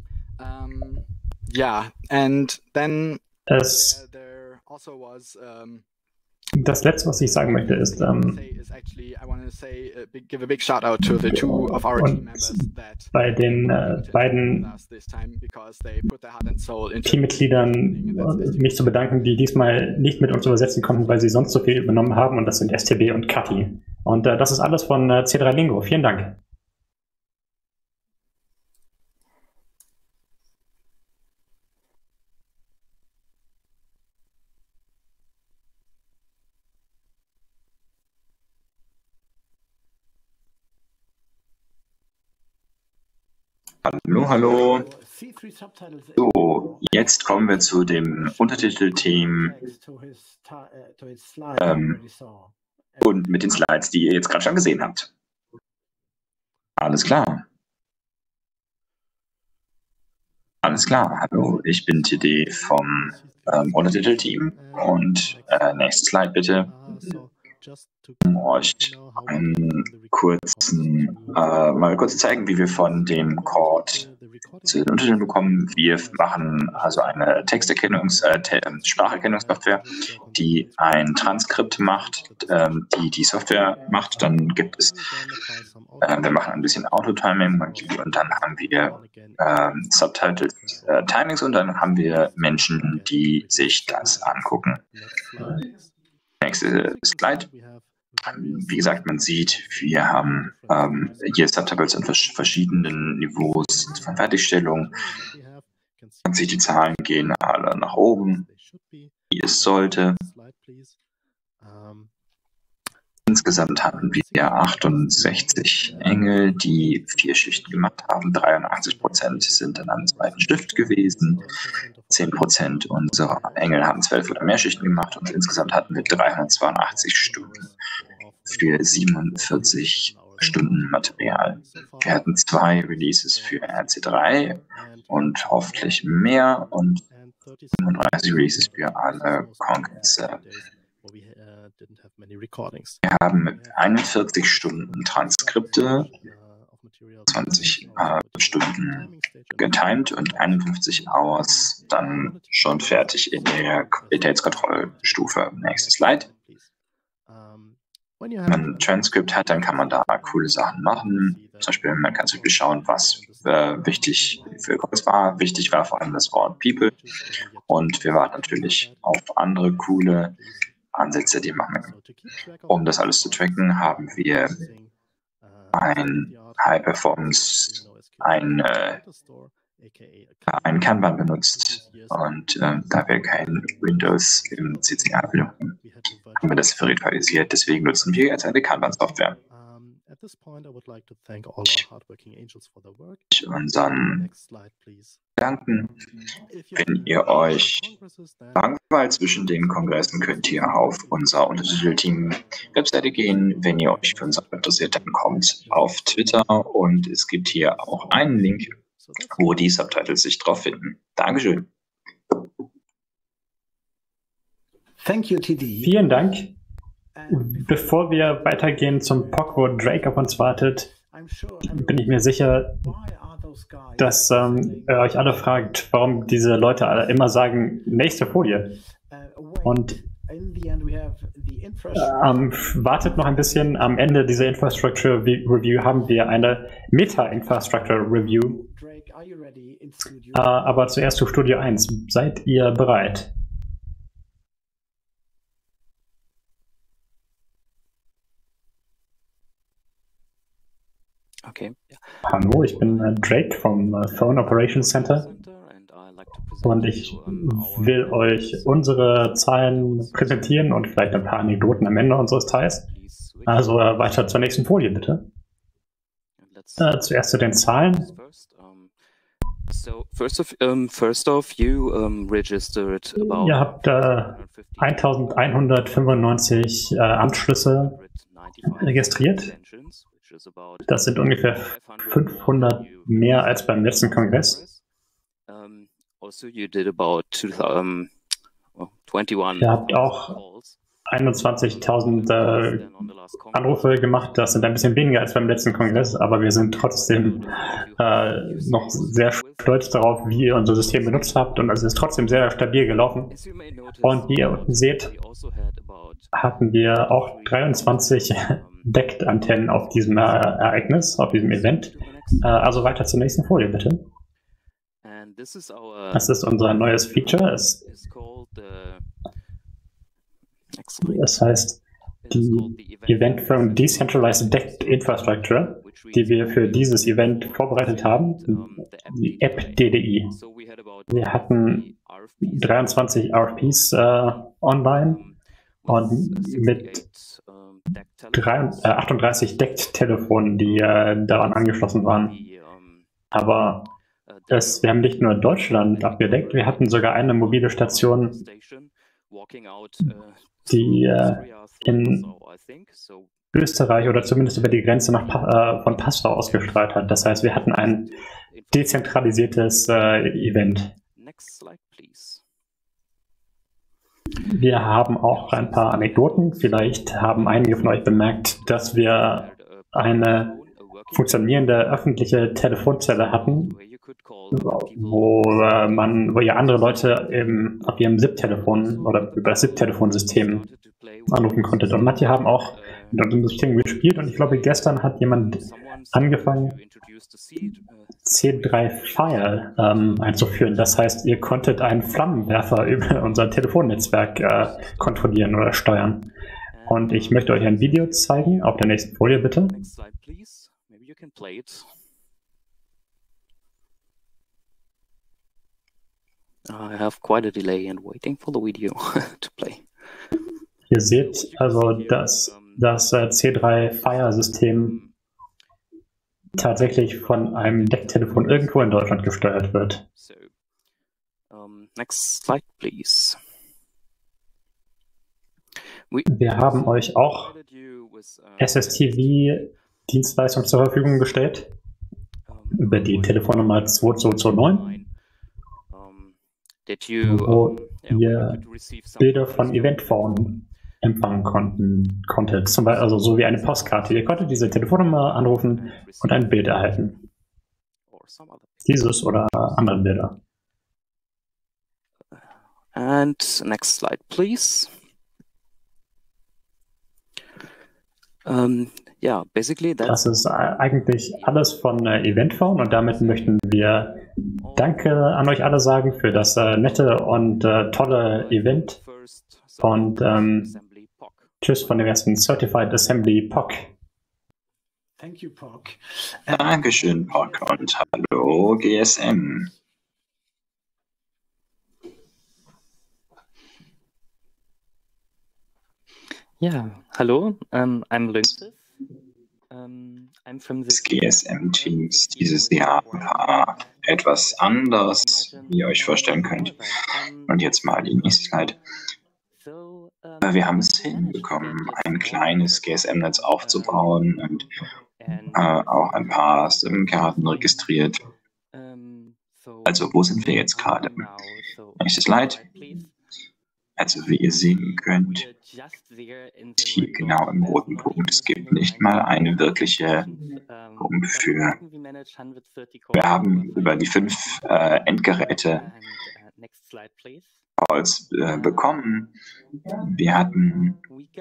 Ja, yeah, and then es, das Letzte, was ich sagen möchte, ist, ähm, und bei den äh, beiden Teammitgliedern mich zu bedanken, die diesmal nicht mit uns übersetzen konnten, weil sie sonst so viel übernommen haben, und das sind S T B und Kathi. Und äh, das ist alles von äh, C drei Lingo. Vielen Dank. Hallo, hallo. So, jetzt kommen wir zu dem Untertitelteam ähm, und mit den Slides, die ihr jetzt gerade schon gesehen habt. Alles klar. Alles klar, hallo, ich bin T D vom ähm, Untertitelteam und äh, nächste Slide bitte. Um euch einen kurzen, äh, mal kurz zeigen, wie wir von dem Code zu den Untertiteln bekommen. Wir machen also eine Texterkennungs-, äh, Te Spracherkennungssoftware, die ein Transkript macht, äh, die die Software macht. Dann gibt es, äh, wir machen ein bisschen Auto-Timing und dann haben wir äh, Subtitles, äh, Timings und dann haben wir Menschen, die sich das angucken. Nächste Slide. Wie gesagt, man sieht, wir haben ähm, hier Subtitles in vers verschiedenen Niveaus von Fertigstellung. Man sieht, die Zahlen gehen alle nach oben, wie es sollte. Insgesamt hatten wir achtundsechzig Engel, die vier Schichten gemacht haben. dreiundachtzig Prozent sind in einem zweiten Stift gewesen. zehn Prozent unserer Engel haben zwölf oder mehr Schichten gemacht und insgesamt hatten wir dreihundertzweiundachtzig Stunden für siebenundvierzig Stunden Material. Wir hatten zwei Releases für R C drei und hoffentlich mehr und fünfunddreißig Releases für alle Kongresse. Wir haben einundvierzig Stunden Transkripte, zwanzig äh, Stunden getimed und einundfünfzig Hours dann schon fertig in der Qualitätskontrollstufe. Nächste Slide. Wenn man ein Transkript hat, dann kann man da coole Sachen machen. Zum Beispiel, man kann zum Beispiel schauen, was äh, wichtig für Kurs war. Wichtig war vor allem das Wort People. Und wir warten natürlich auf andere coole Ansätze, die machen. Um das alles zu tracken, haben wir ein High Performance, ein, äh, ein Kanban benutzt. Und äh, da wir kein Windows im C C anwenden, haben wir das virtualisiert. Deswegen nutzen wir jetzt eine Kanban-Software. Unseren Gedanken. Wenn ihr euch langweilt zwischen den Kongressen, könnt ihr auf unser Untertitelteam-Webseite gehen. Wenn ihr euch für uns interessiert, dann kommt auf Twitter und es gibt hier auch einen Link, wo die Subtitles sich drauf finden. Dankeschön. Thank you, T D. Vielen Dank. Bevor wir weitergehen zum P O C, wo Drake auf uns wartet, bin ich mir sicher, dass ähm, ihr euch alle fragt, warum diese Leute alle immer sagen, nächste Folie. Und ähm, wartet noch ein bisschen. Am Ende dieser Infrastructure Review haben wir eine Meta-Infrastructure Review. Äh, aber zuerst zu Studio eins. Seid ihr bereit? Okay. Hallo, ich bin äh, Drake vom äh, Phone Operations Center und ich will euch unsere Zahlen präsentieren und vielleicht ein paar Anekdoten am Ende unseres Teils. Also äh, weiter zur nächsten Folie, bitte. Äh, zuerst zu den Zahlen. So first of um, first off, you um, registered about Ihr habt äh, eintausendeinhundertfünfundneunzig äh, Anschlüsse registriert. Das sind ungefähr fünfhundert mehr als beim letzten Kongress. Ihr habt auch einundzwanzigtausend äh, Anrufe gemacht. Das sind ein bisschen weniger als beim letzten Kongress, aber wir sind trotzdem äh, noch sehr stolz darauf, wie ihr unser System benutzt habt, und es ist trotzdem sehr stabil gelaufen. Und wie ihr unten seht, hatten wir auch dreiundzwanzig Deckt-Antennen auf diesem äh, Ereignis, auf diesem Event. Äh, also weiter zur nächsten Folie, bitte. Das ist unser neues Feature. Es, es heißt die Event from Decentralized Decked Infrastructure, die wir für dieses Event vorbereitet haben, die App D D I. Wir hatten dreiundzwanzig R F Ps äh, online und mit drei, äh, achtunddreißig Deckt-Telefonen, die äh, daran angeschlossen waren. Aber es, wir haben nicht nur Deutschland abgedeckt, wir hatten sogar eine mobile Station, die äh, in Österreich oder zumindest über die Grenze nach pa äh, von Passau ausgestrahlt hat. Das heißt, wir hatten ein dezentralisiertes äh, Event. Wir haben auch ein paar Anekdoten. Vielleicht haben einige von euch bemerkt, dass wir eine funktionierende öffentliche Telefonzelle hatten, wo äh, man, wo ihr andere Leute im, auf ihrem S I P-Telefon oder über das S I P-Telefonsystem anrufen konntet. Und manche haben auch mit unserem System gespielt, und ich glaube, gestern hat jemand angefangen, C drei Fire ähm, einzuführen. Das heißt, ihr konntet einen Flammenwerfer über unser Telefonnetzwerk äh, kontrollieren oder steuern. Und ich möchte euch ein Video zeigen. Auf der nächsten Folie, bitte. I have quite a delay and waiting for the video to play. Ihr seht also, dass das äh, C drei Fire-System tatsächlich von einem Decktelefon irgendwo in Deutschland gesteuert wird. So, um, next slide, please. We Wir haben euch auch S S T V-Dienstleistungen zur Verfügung gestellt über die Telefonnummer zwei zwei zwei neun, wo ihr Bilder von Eventforen empfangen konnten, konntet, zum Beispiel, also so wie eine Postkarte. Ihr konntet diese Telefonnummer anrufen und ein Bild erhalten. Dieses oder andere Bilder. And next slide, please. Um, yeah, basically das ist eigentlich alles von äh, Eventphone und damit möchten wir Danke an euch alle sagen für das äh, nette und äh, tolle Event und ähm, tschüss von dem ersten Certified Assembly P O C. Thank you, P O C. Dankeschön, P O C, und hallo G S M. Yeah, hello, um, I'm Lynxis. Um, I'm from the Das G S M-Teams dieses Jahr war etwas anders, wie ihr euch vorstellen könnt. Und jetzt mal die nächste Slide. Wir haben es hinbekommen, ein kleines G S M-Netz aufzubauen und äh, auch ein paar SIM-Karten registriert. Also wo sind wir jetzt gerade? Nächste Slide. Also wie ihr sehen könnt, hier genau im roten Punkt, es gibt nicht mal eine wirkliche Punkt für. Wir haben über die fünf äh, Endgeräte Calls äh, bekommen. Wir hatten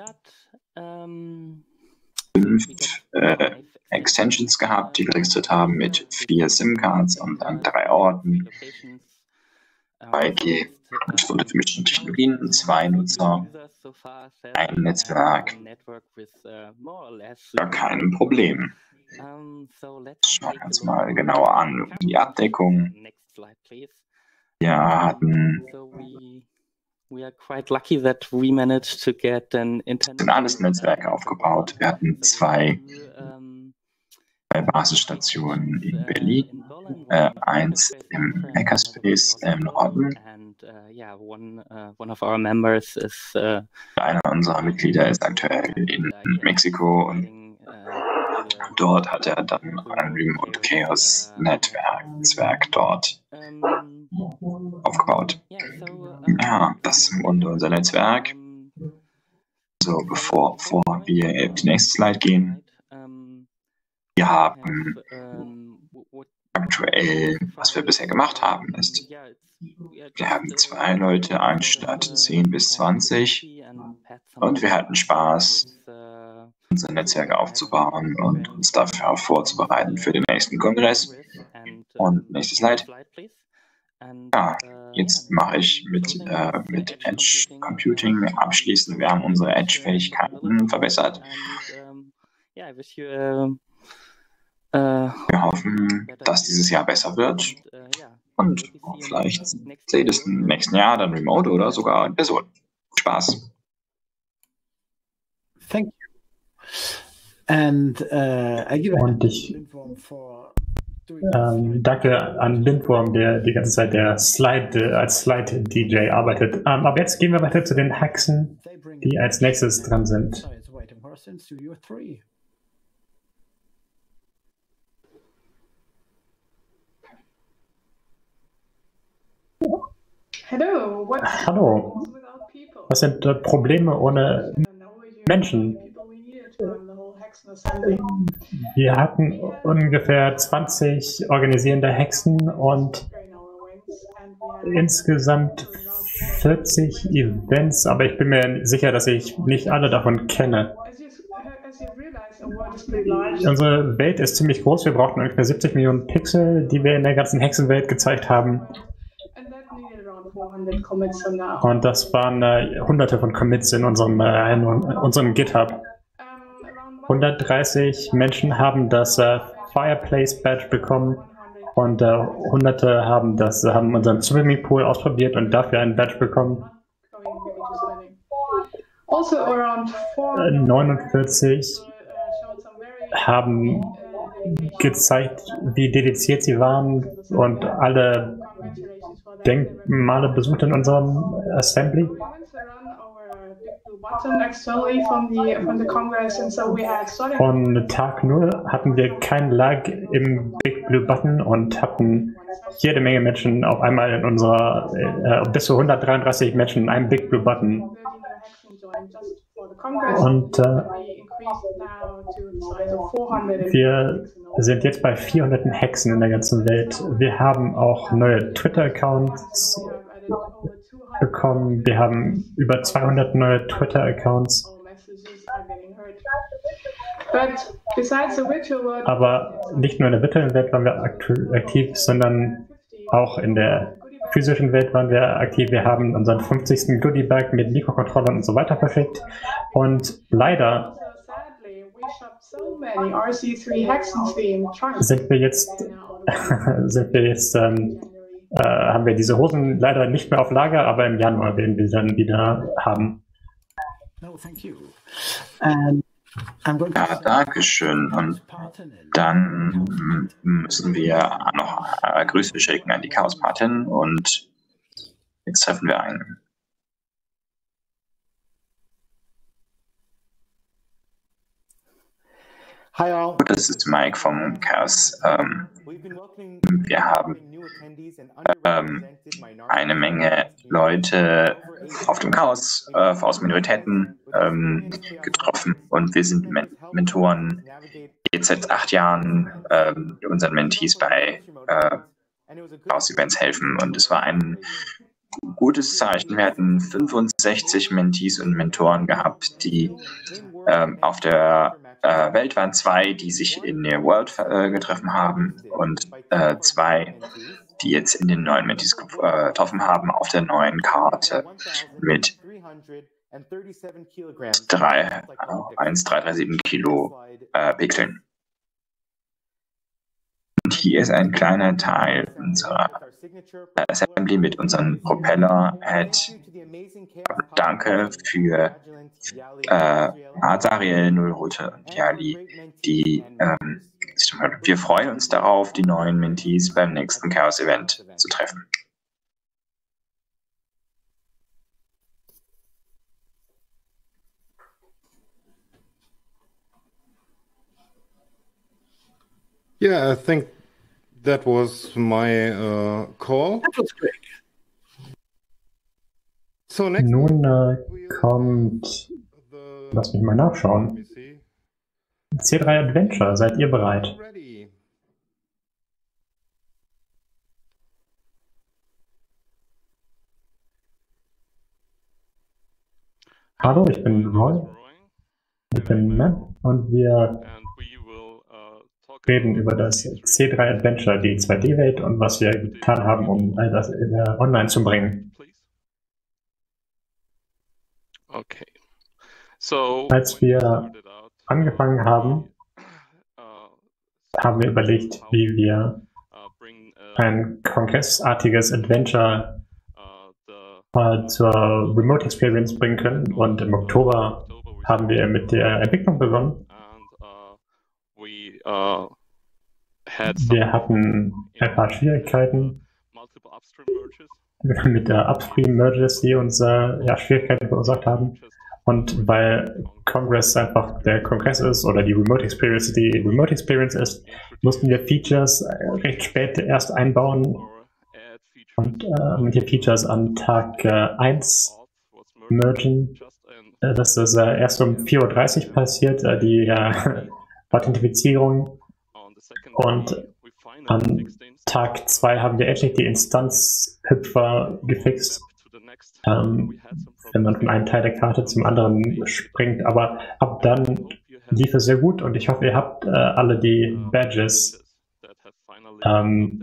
fünf äh, Extensions gehabt, die wir registriert haben mit vier SIM-Cards und an drei Orten. zwei G für vermischte Technologien, zwei Nutzer, ein Netzwerk, gar kein Problem. Schauen wir uns mal genauer an die Abdeckung. Wir hatten ein alles Netzwerk aufgebaut. Wir hatten zwei Zwei Basisstationen in Berlin, äh, eins im Hackerspace im Norden. Einer unserer Mitglieder ist aktuell in Mexiko und dort hat er dann ein Remote Chaos Netzwerk dort aufgebaut. Ja, das ist im Grunde unser Netzwerk. So, bevor, bevor wir auf die nächste Slide gehen. Wir haben aktuell, was wir bisher gemacht haben, ist, wir haben zwei Leute anstatt zehn bis zwanzig und wir hatten Spaß, unser Netzwerk aufzubauen und uns dafür auch vorzubereiten für den nächsten Kongress. Und nächste Slide. Ja, jetzt mache ich mit, äh, mit Edge Computing abschließend. Wir haben unsere Edge-Fähigkeiten verbessert. Wir hoffen, dass dieses Jahr besser wird und vielleicht seht ihr es im nächsten Jahr dann remote oder sogar in Person. Spaß. Thank you. And, uh, I give und ich ähm, danke an Lindworm, der die ganze Zeit der Slide, äh, als Slide-D J arbeitet. Ähm, aber jetzt gehen wir weiter zu den Hexen, die als nächstes dran sind. Hallo. Was sind äh, Probleme ohne Menschen? Wir hatten ungefähr zwanzig organisierende Hexen und insgesamt vierzig Events, aber ich bin mir sicher, dass ich nicht alle davon kenne. Unsere Welt ist ziemlich groß, wir brauchten ungefähr siebzig Millionen Pixel, die wir in der ganzen Hexenwelt gezeigt haben. Und das waren äh, hunderte von Commits in unserem, äh, in unserem GitHub. hundertdreißig Menschen haben das äh, Fireplace Badge bekommen und äh, hunderte haben das haben unseren Swimmingpool ausprobiert und dafür ein Badge bekommen. Äh, neunundvierzig haben gezeigt, wie dediziert sie waren und alle Denkmale besucht in unserem Assembly. Von Tag null hatten wir kein Lag im Big Blue Button und hatten jede Menge Menschen auf einmal in unserer, äh, bis zu hundertdreiunddreißig Menschen in einem Big Blue Button. Und äh, wir sind jetzt bei vierhundert Hexen in der ganzen Welt. Wir haben auch neue Twitter-Accounts bekommen. Wir haben über zweihundert neue Twitter-Accounts. Aber nicht nur in der virtuellen Welt waren wir aktiv, sondern auch in der physischen Welt waren wir aktiv. Wir haben unseren fünfzigsten Goodie-Bag mit Mikrocontrollern und so weiter verschickt. Und leider sind wir jetzt, sind wir jetzt ähm, äh, haben wir diese Hosen leider nicht mehr auf Lager, aber im Januar werden wir sie dann wieder haben. Ja, danke schön. Und dann müssen wir noch äh, Grüße schicken an die Chaos-Patin und jetzt treffen wir einen. Hi all. Das ist Mike vom Chaos. Ähm, wir haben ähm, eine Menge Leute auf dem Chaos äh, aus Minoritäten ähm, getroffen und wir sind Men Mentoren jetzt seit acht Jahren ähm, unseren Mentees bei äh, Chaos-Events helfen und es war ein gutes Zeichen. Wir hatten fünfundsechzig Mentees und Mentoren gehabt, die ähm, auf der Äh, Welt waren zwei, die sich in der World äh, getroffen haben und äh, zwei, die jetzt in den neuen Mentees äh, getroffen haben auf der neuen Karte mit drei, eins Komma drei drei sieben Kilo äh, Pixeln. Und hier ist ein kleiner Teil unserer Assembly mit unserem Propeller-Head. Danke für äh, Azariel, Nullrote und Yali, die ähm, wir freuen uns darauf, die neuen Mentees beim nächsten Chaos-Event zu treffen. Yeah, I think that was my uh, call. That was great. So next Nun äh, kommt, lass mich mal nachschauen, C drei Adventure, seid ihr bereit? Hallo, ich bin Roy, ich bin Matt und wir reden über das C drei Adventure, die zwei D-Welt und was wir getan haben, um all das äh, online zu bringen. Okay. So, Als wir angefangen haben, haben wir überlegt, wie wir ein kongressartiges Adventure äh, zur Remote Experience bringen können. Und im Oktober haben wir mit der Entwicklung begonnen. Wir hatten ein paar Schwierigkeiten mit der Upstream-Merges, die uns äh, ja, Schwierigkeiten verursacht haben. Und weil Congress einfach der Kongress ist oder die Remote Experience die Remote Experience ist, mussten wir Features äh, recht spät erst einbauen und äh, manche Features an Tag äh, eins mergen. Äh, das ist äh, erst um vier Uhr dreißig passiert, äh, die äh, Authentifizierung. Und an Tag zwei haben wir endlich die Instanzhüpfer gefixt, ähm, wenn man von einem Teil der Karte zum anderen springt. Aber ab dann lief es sehr gut und ich hoffe, ihr habt äh, alle die Badges ähm,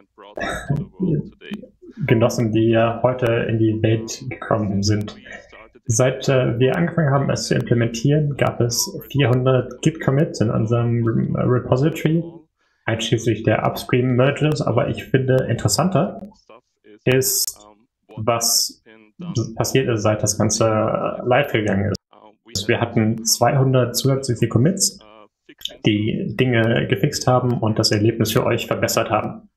genossen, die ja heute in die Welt gekommen sind. Seit äh, wir angefangen haben, es zu implementieren, gab es vierhundert Git-Commits in unserem Repository, einschließlich der Upstream-Merges, aber ich finde interessanter ist, was passiert ist, seit das Ganze live gegangen ist. Wir hatten zweihundert zusätzliche Commits, die Dinge gefixt haben und das Erlebnis für euch verbessert haben.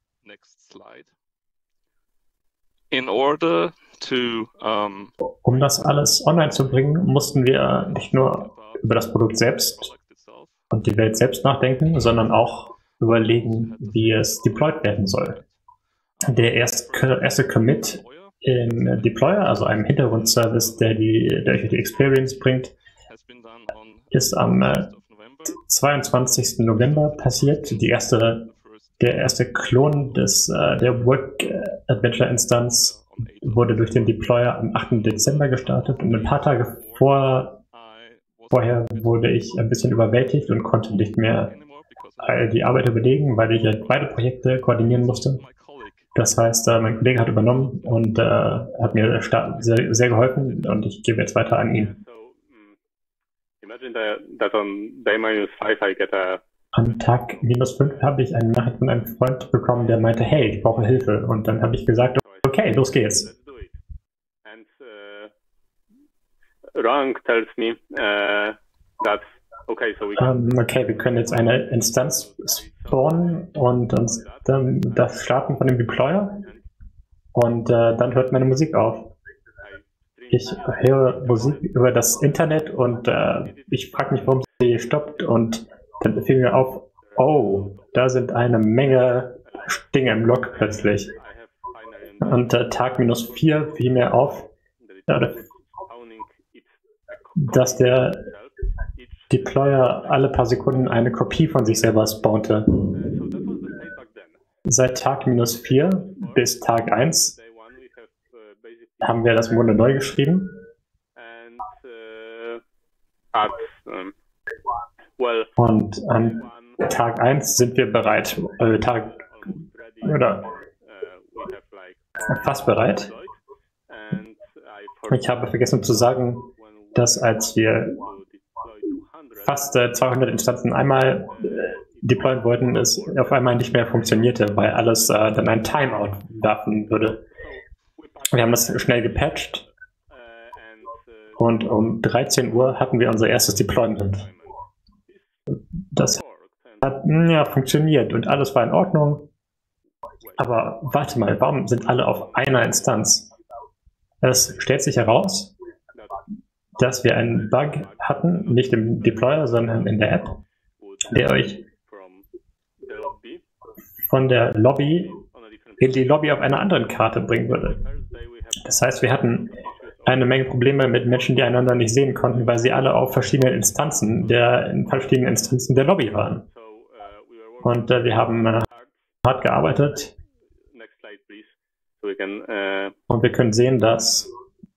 In order to, um, um das alles online zu bringen, mussten wir nicht nur über das Produkt selbst und die Welt selbst nachdenken, sondern auch überlegen, wie es deployed werden soll. Der erste, erste Commit im Deployer, also einem Hintergrundservice, der die, der euch die Experience bringt, ist am äh, zweiundzwanzigsten November passiert. Die erste, der erste Klon des, äh, der Work Adventure Instanz wurde durch den Deployer am achten Dezember gestartet und ein paar Tage vor Vorher wurde ich ein bisschen überwältigt und konnte nicht mehr die Arbeit überlegen, weil ich ja beide Projekte koordinieren musste. Das heißt, mein Kollege hat übernommen und äh, hat mir sehr, sehr geholfen und ich gebe jetzt weiter an ihn. An Tag minus fünf habe ich eine Nachricht von einem Freund bekommen, der meinte, hey, ich brauche Hilfe. Und dann habe ich gesagt, okay, los geht's. Rank tells me uh, that okay, so we can um, okay, wir können jetzt eine Instanz spawnen und uns dann das starten von dem Deployer und äh, dann hört meine Musik auf. Ich höre Musik über das Internet und äh, ich frage mich, warum sie stoppt und dann fiel mir auf, oh, da sind eine Menge Dinge im Log plötzlich. Und äh, Tag minus vier fiel mir auf, ja, dass der Deployer alle paar Sekunden eine Kopie von sich selber spawnte. Seit Tag minus vier bis Tag eins haben wir das im Grunde neu geschrieben. Und an Tag eins sind wir bereit. Äh, Tag oder fast bereit. Ich habe vergessen zu sagen, dass als wir fast äh, zweihundert Instanzen einmal äh, deployen wollten, es auf einmal nicht mehr funktionierte, weil alles äh, dann ein Timeout werfen würde. Wir haben das schnell gepatcht und um dreizehn Uhr hatten wir unser erstes Deployment. Das hat ja funktioniert und alles war in Ordnung. Aber warte mal, warum sind alle auf einer Instanz? Es stellt sich heraus, dass wir einen Bug hatten, nicht im Deployer, sondern in der App, der euch von der Lobby in die Lobby auf einer anderen Karte bringen würde. Das heißt, wir hatten eine Menge Probleme mit Menschen, die einander nicht sehen konnten, weil sie alle auf verschiedenen Instanzen der in verschiedenen Instanzen der Lobby waren. Und äh, wir haben äh, hart gearbeitet. Und wir können sehen, dass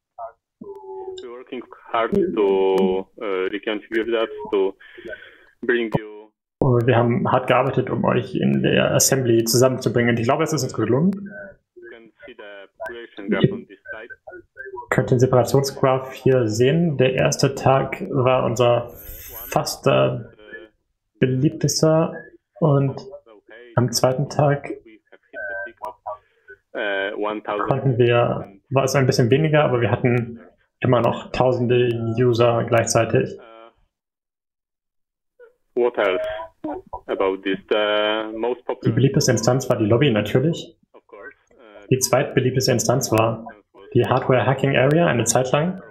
wir haben hart gearbeitet, um euch in der Assembly zusammenzubringen. Und ich glaube, es ist uns gelungen. Ihr könnt den Separationsgraph hier sehen. Der erste Tag war unser fast äh, beliebtester und am zweiten Tag konnten wir, war es ein bisschen weniger, aber wir hatten immer noch tausende User gleichzeitig. What else about this? The most popular... Die beliebteste Instanz war die Lobby natürlich. Die zweitbeliebteste Instanz war die Hardware Hacking Area eine Zeit lang.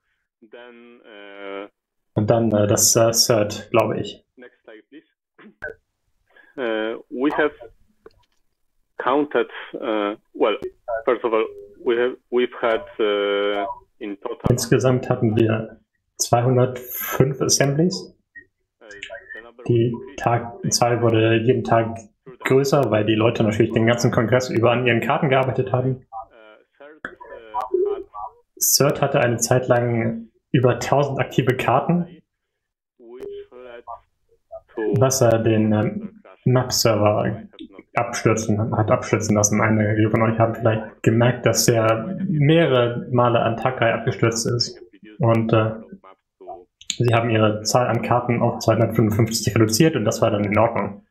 Und dann äh, das äh, Cert, glaube ich. Next slide, please. Uh, we have counted, uh, well, first of all, we have, we've had uh, in total... Insgesamt hatten wir zweihundertfünf Assemblies. Die Tagzahl wurde jeden Tag größer, weil die Leute natürlich den ganzen Kongress über an ihren Karten gearbeitet haben. Cert hatte eine Zeit lang über tausend aktive Karten, was er den ähm, Map-Server abstürzen, hat abstürzen lassen. Einige von euch haben vielleicht gemerkt, dass er mehrere Male an Tag drei abgestürzt ist. Und äh, sie haben ihre Zahl an Karten auf zweihundertfünfundfünfzig reduziert und das war dann in Ordnung.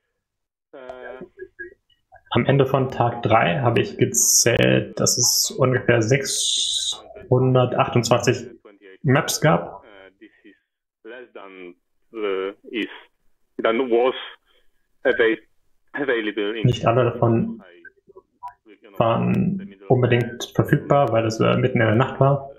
Am Ende von Tag drei habe ich gezählt, dass es ungefähr sechshundertachtundzwanzig Maps gab. Nicht alle davon waren unbedingt verfügbar, weil es mitten in der Nacht war.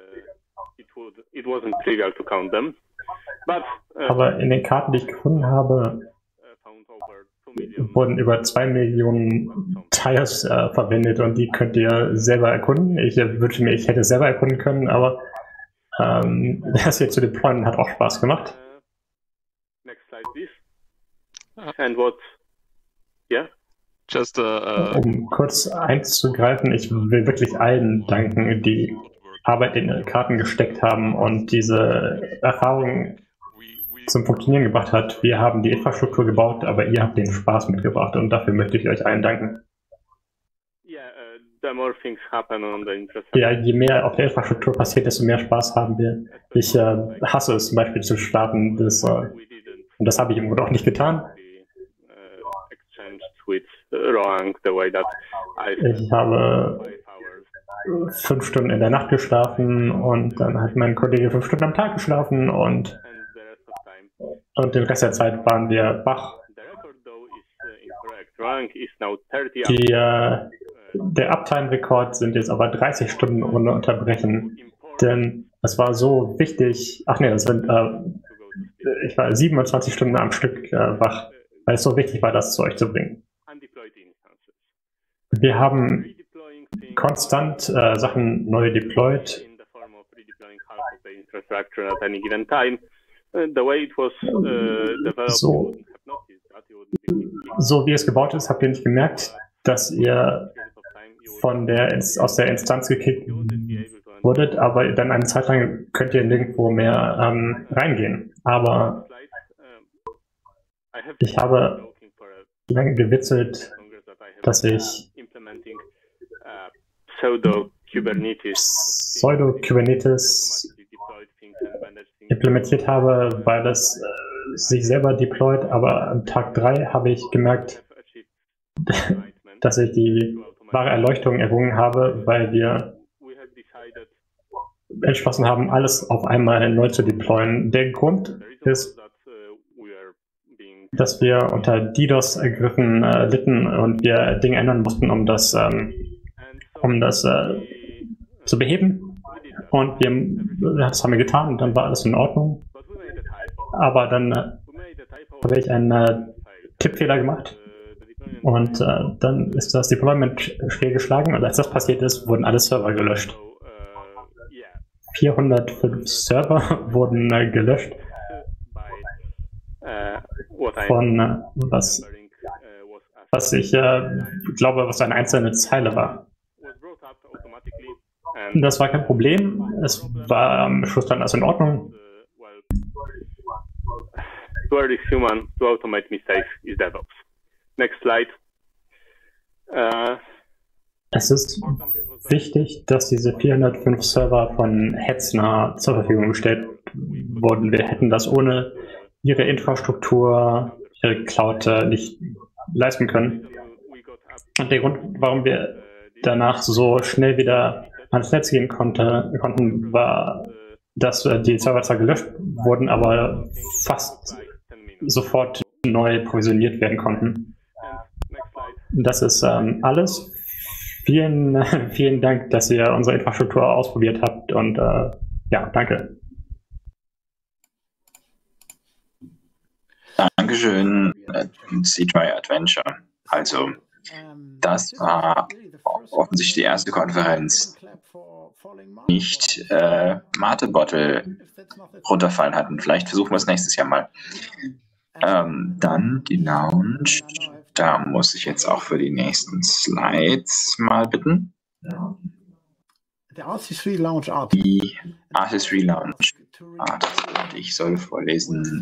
Aber in den Karten, die ich gefunden habe, wurden über zwei Millionen Tires äh, verwendet und die könnt ihr selber erkunden. Ich äh, wünsche mir, ich hätte es selber erkunden können, aber ähm, das hier zu deployen hat auch Spaß gemacht. Next slide, please. And what? Yeah? Just, uh, uh... Um kurz einzugreifen, ich will wirklich allen danken, die Arbeit in ihre Karten gesteckt haben und diese Erfahrung zum Funktionieren gebracht hat. Wir haben die Infrastruktur gebaut, aber ihr habt den Spaß mitgebracht und dafür möchte ich euch allen danken. Ja, je mehr auf der Infrastruktur passiert, desto mehr Spaß haben wir. Ich äh, hasse es zum Beispiel zu starten, das, äh, und das habe ich im Grunde auch nicht getan. Ich habe fünf Stunden in der Nacht geschlafen und dann hat mein Kollege fünf Stunden am Tag geschlafen und, und den Rest der Zeit waren wir wach. Die, äh, der Uptime-Rekord sind jetzt aber dreißig Stunden ohne Unterbrechen, denn es war so wichtig, ach nee, das sind, äh, ich war siebenundzwanzig Stunden am Stück äh, wach, weil es so wichtig war, das zu euch zu bringen. Wir haben konstant äh, Sachen neu deployed. So, so wie es gebaut ist, habt ihr nicht gemerkt, dass ihr von der aus der Instanz gekickt wurdet, aber dann eine Zeit lang könnt ihr nirgendwo mehr ähm, reingehen. Aber ich habe lange gewitzelt, dass ich Pseudo-Kubernetes implementiert habe, weil das äh, sich selber deployt, aber am Tag drei habe ich gemerkt, dass ich die wahre Erleuchtung errungen habe, weil wir entschlossen haben, alles auf einmal neu zu deployen. Der Grund ist, dass wir unter DDoS-Angriffen äh, litten und wir Dinge ändern mussten, um das, ähm, um das äh, zu beheben. Und wir, das haben wir getan und dann war alles in Ordnung. Aber dann äh, habe ich einen äh, Tippfehler gemacht und äh, dann ist das Deployment fehlgeschlagen und als das passiert ist, wurden alle Server gelöscht. vierhundertfünf Server wurden äh, gelöscht von äh, was, was ich äh, glaube, was eine einzelne Zeile war. Das war kein Problem, es war am Schluss dann alles in Ordnung. Human to automate mistakes is DevOps. Next slide. Uh, es ist wichtig, dass diese vierhundertfünf Server von Hetzner zur Verfügung gestellt wurden. Wir hätten das ohne ihre Infrastruktur, ihre Cloud äh, nicht leisten können. Und der Grund, warum wir danach so schnell wieder ans Netz gehen konnte, konnten, war, dass äh, die Server zwar gelöscht wurden, aber fast sofort neu provisioniert werden konnten. Das ist ähm, alles. Vielen, vielen Dank, dass ihr unsere Infrastruktur ausprobiert habt und äh, ja, danke. Dankeschön, C drei Adventure. Also, das war offensichtlich die erste Konferenz, nicht äh, Mate-Bottle runterfallen hatten. Vielleicht versuchen wir es nächstes Jahr mal. Ähm, dann die Lounge. Da muss ich jetzt auch für die nächsten Slides mal bitten. Die Artistry Lounge Art. Die Artistry Lounge Art. Ich soll vorlesen,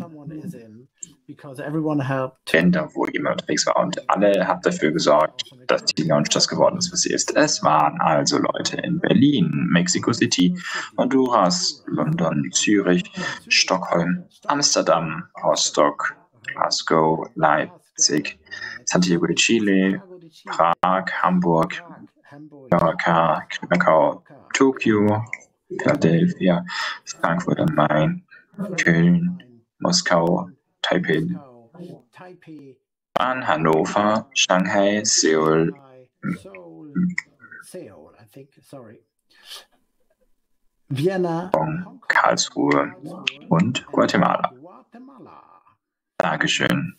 wenn da wohl jemand unterwegs war. Und alle haben dafür gesorgt, dass die Lounge das geworden ist, was sie ist. Es waren also Leute in Berlin, Mexico City, Honduras, London, Zürich, Stockholm, Amsterdam, Rostock, Glasgow, Leipzig, Santiago de Chile, Prag, Hamburg, Mallorca, Krakau, Tokio, Philadelphia, Frankfurt am Main, Köln, Moskau, Taipei, Bahn, Hannover, Shanghai, Seoul, Vienna, Karlsruhe und Guatemala. Dankeschön.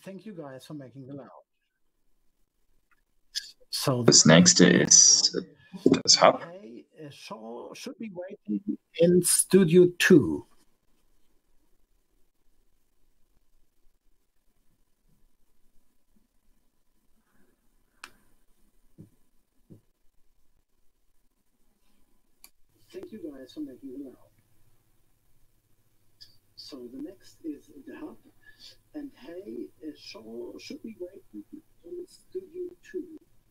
Das nächste ist das Hub. Should be waiting in Studio two. So the next is the hub. And hey, uh, shall, should we wait on Studio two?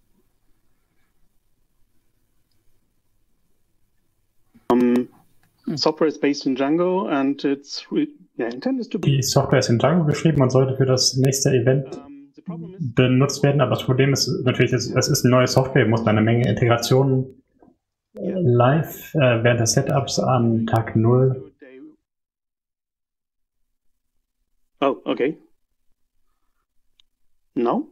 Um, software is based in Django and it's yeah, intended to be. Die Software ist in Django geschrieben und sollte für das nächste Event benutzt werden, aber das Problem ist natürlich, es, es ist eine neue Software, muss eine Menge Integrationen äh, live äh, während des Setups an Tag null. Oh, okay. No?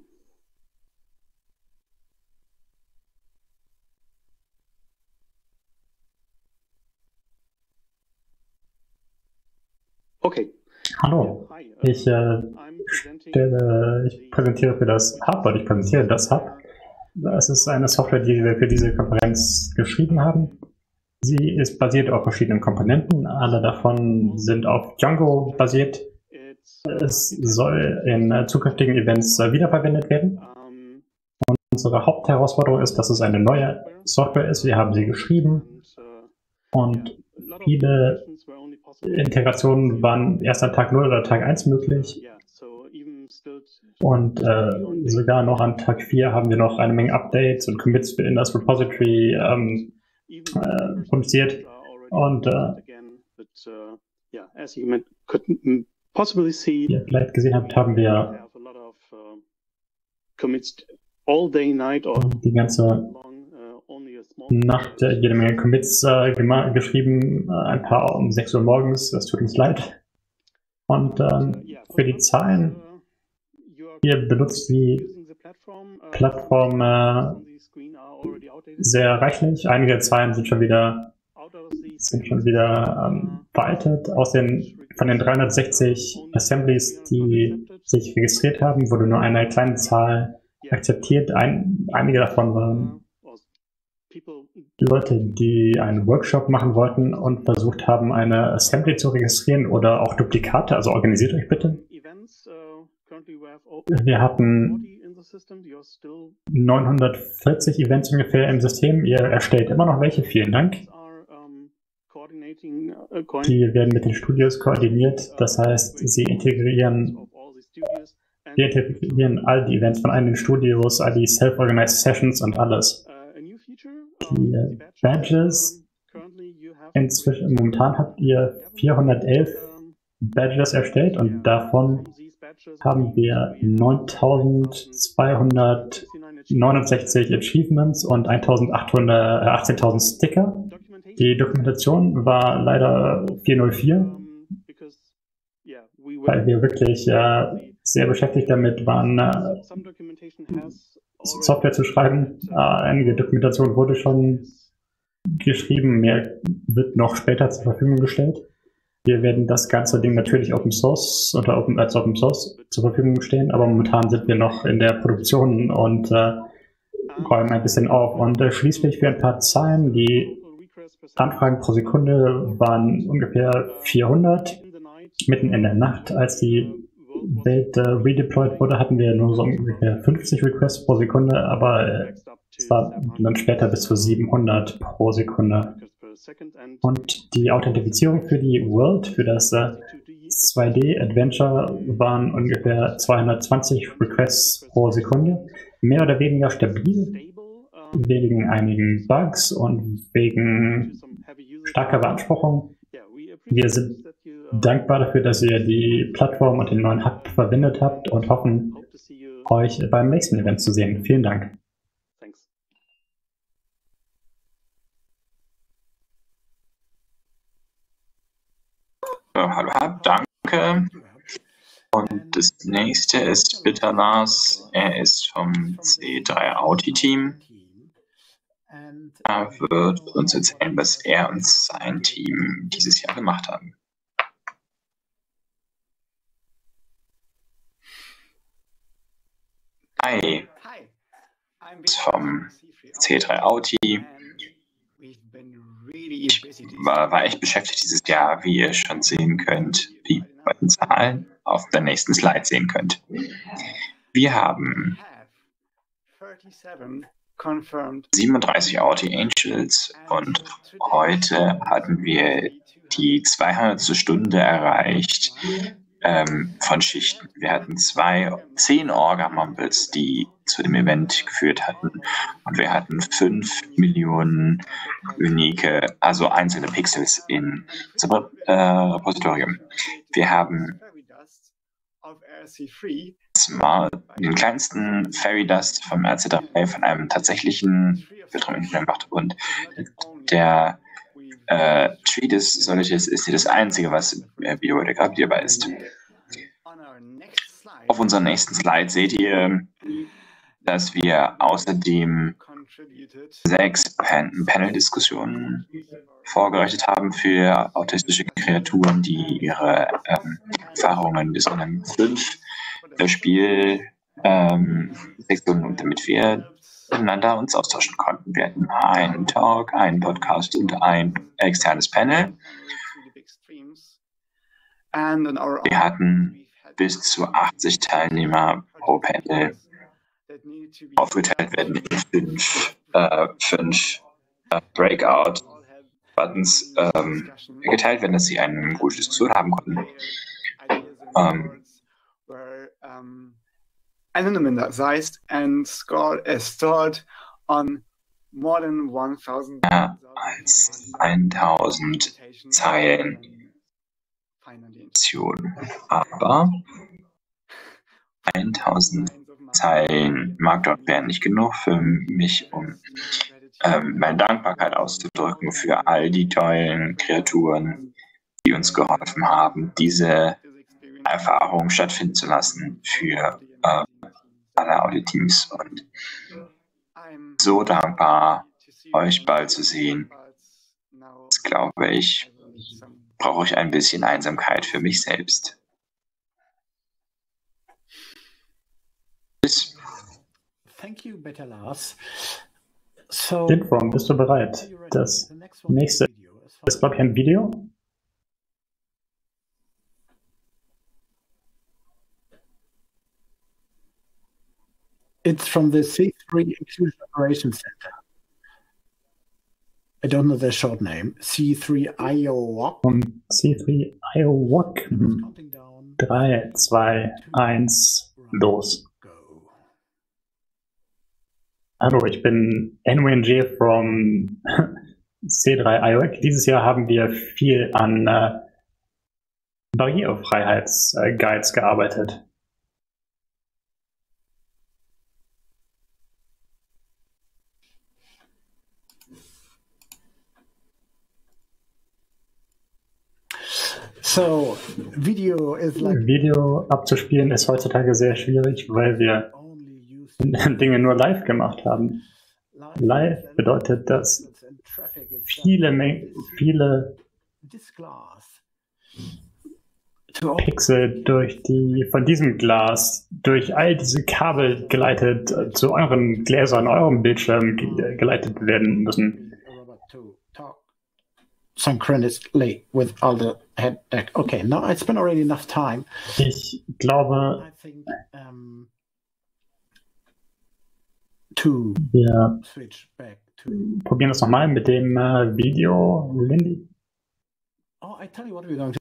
Okay. Hallo, ich, äh, stelle, ich präsentiere für das Hub, oder ich präsentiere das Hub. Es ist eine Software, die wir für diese Konferenz geschrieben haben. Sie ist basiert auf verschiedenen Komponenten, alle davon sind auf Django basiert. Es soll in zukünftigen Events wiederverwendet werden. Und unsere Hauptherausforderung ist, dass es eine neue Software ist. Wir haben sie geschrieben und viele Integrationen waren erst an Tag null oder Tag eins möglich. Und äh, sogar noch an Tag vier haben wir noch eine Menge Updates und Commits in das Repository ähm, äh, publiziert. Und äh, wie ihr vielleicht gesehen habt, haben wir die ganze Nacht äh, jede Menge Commits äh, geschrieben, äh, ein paar um sechs Uhr morgens, das tut uns leid. Und ähm, für die Zahlen, ihr benutzt die Plattform äh, sehr reichlich. Einige Zahlen sind schon wieder sind schon wieder ähm, veraltet. Aus den, von den dreihundertsechzig Assemblies, die sich registriert haben, wurde nur eine kleine Zahl akzeptiert. Ein, einige davon waren Leute, die einen Workshop machen wollten und versucht haben, eine Assembly zu registrieren oder auch Duplikate. Also organisiert euch bitte. Wir hatten neunhundertvierzig Events ungefähr im System. Ihr erstellt immer noch welche. Vielen Dank. Die werden mit den Studios koordiniert. Das heißt, sie integrieren, wir integrieren all die Events von allen den Studios, all die Self-Organized Sessions und alles. Die Badges, inzwischen, momentan habt ihr vierhundertelf Badges erstellt und davon haben wir neuntausendzweihundertneunundsechzig Achievements und achtzehntausend Sticker. Die Dokumentation war leider vierhundertvier, weil wir wirklich äh, sehr beschäftigt damit waren, äh, Software zu schreiben. Äh, einige Dokumentation wurde schon geschrieben, mehr wird noch später zur Verfügung gestellt. Wir werden das ganze Ding natürlich Open Source oder Open, als Open Source zur Verfügung stellen, aber momentan sind wir noch in der Produktion und äh, räumen ein bisschen auf. Und äh, schließlich für ein paar Zahlen, die Anfragen pro Sekunde waren ungefähr vierhundert. Mitten in der Nacht, als die Welt äh, redeployed wurde, hatten wir nur so ungefähr fünfzig Requests pro Sekunde, aber äh, es war dann später bis zu siebenhundert pro Sekunde. Und die Authentifizierung für die World, für das äh, zwei D Adventure, waren ungefähr zweihundertzwanzig Requests pro Sekunde. Mehr oder weniger stabil, wegen einigen Bugs und wegen starker Beanspruchung. Wir sind dankbar dafür, dass ihr die Plattform und den neuen Hub verwendet habt und hoffen, euch beim nächsten Event zu sehen. Vielen Dank. Hallo, danke. Und das nächste ist Bitter Lars. Er ist vom C drei Audi-Team. Er wird uns erzählen, was er und sein Team dieses Jahr gemacht haben. Hi. Ist vom C drei Audi. Ich war, war echt beschäftigt dieses Jahr, wie ihr schon sehen könnt, wie ihr bei den Zahlen auf der nächsten Slide sehen könnt. Wir haben siebenunddreißig Audi Angels und heute hatten wir die zweihundertste Stunde erreicht ähm, von Schichten. Wir hatten zwei, zehn Orga-Mumbles, die zu dem Event geführt hatten und wir hatten fünf Millionen unique, also einzelne Pixels in unserem äh, Repositorium. Wir haben mal den kleinsten Fairy Dust vom R C drei von einem tatsächlichen Filtermanager gemacht und der äh, Treatise solches ist hier das einzige, was äh, biodegradierbar ist. Auf unserem nächsten Slide seht ihr, dass wir außerdem sechs Pan Panel-Diskussionen vorbereitet haben für autistische Kreaturen, die ihre ähm, Erfahrungen bis zu einem fünf Spiel ähm, und damit wir miteinander uns austauschen konnten. Wir hatten einen Talk, einen Podcast und ein externes Panel. Wir hatten bis zu achtzig Teilnehmer pro Panel, aufgeteilt werden in fünf, äh, fünf äh, Breakout-Buttons ähm, geteilt werden, dass sie eine gute Diskussion haben konnten. Ähm, anonymized and scored a start on more than one thousand. Mehr als tausend Zeilen. Aber tausend Zeilen Markdown wären nicht genug für mich, um ähm, meine Dankbarkeit auszudrücken für all die tollen Kreaturen, die uns geholfen haben, diese Erfahrung stattfinden zu lassen für äh, alle Audit-Teams. Und so dankbar, euch bald zu sehen. Das glaube ich, brauche ich ein bisschen Einsamkeit für mich selbst. Tschüss. Thank you, Better Lars. Dinform, bist du bereit? Das nächste ist, glaube ich, ein Video. It's from the C three Inclusion Operations Center. I don't know the short name. C three I O W O C. Und C three I O W O C. drei, zwei, eins, los. Hallo, ich bin N W N G from C drei I O W O C. Dieses Jahr haben wir viel an äh, Barrierefreiheitsguides gearbeitet. So, Video is like Video abzuspielen ist heutzutage sehr schwierig, weil wir Dinge nur live gemacht haben. Live bedeutet, dass viele, viele Pixel durch die, von diesem Glas, durch all diese Kabel geleitet, zu euren Gläsern, eurem Bildschirm geleitet werden müssen. synchronously with all the head deck. Okay, now I spent already enough time. Ich glaube, I think, um, to wir switch back to. probieren das nochmal mit dem äh, Video, Lindy. Oh, I tell you what we're going to.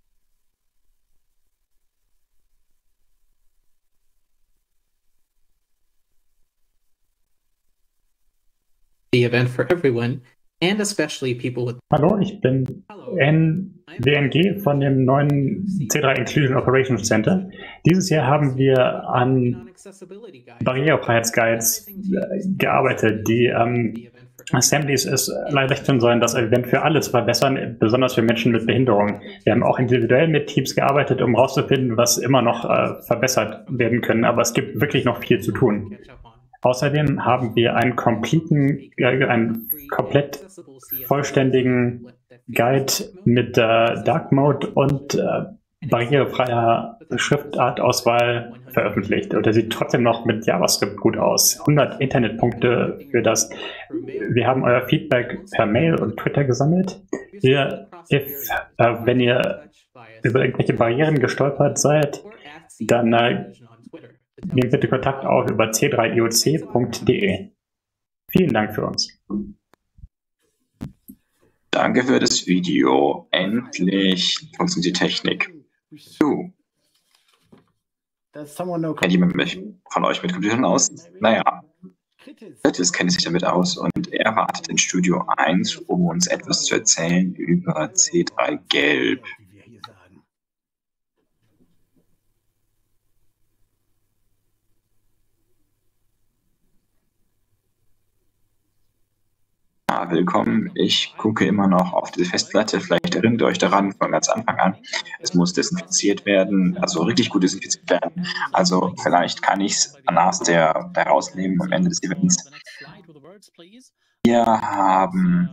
The event for everyone. And especially people with Hallo, ich bin N W N G von dem neuen C drei Inclusion Operations Center. Dieses Jahr haben wir an Barrierefreiheitsguides gearbeitet, die ähm, Assemblies es erleichtern sollen, das Event für alle zu verbessern, besonders für Menschen mit Behinderung. Wir haben auch individuell mit Teams gearbeitet, um herauszufinden, was immer noch äh, verbessert werden können, aber es gibt wirklich noch viel zu tun. Außerdem haben wir einen kompletten, äh, einen komplett vollständigen Guide mit äh, Dark Mode und äh, barrierefreier Schriftartauswahl veröffentlicht. Und der sieht trotzdem noch mit JavaScript gut aus. hundert Internetpunkte für das. Wir haben euer Feedback per Mail und Twitter gesammelt. Wir, if, äh, wenn ihr über irgendwelche Barrieren gestolpert seid, dann äh, nehmt bitte Kontakt auf über c drei i o c punkt d e. Vielen Dank für uns. Danke für das Video. Endlich funktioniert die Technik. Du. Kennt jemand von euch mit Computern aus? Naja, Kritis kennt sich damit aus und er wartet in Studio eins, um uns etwas zu erzählen über C drei Gelb. Ah, willkommen. Ich gucke immer noch auf diese Festplatte. Vielleicht erinnert ihr euch daran von ganz Anfang an. Es muss desinfiziert werden, also richtig gut desinfiziert werden. Also vielleicht kann ich es nach der, der rausnehmen am Ende des Events. Wir haben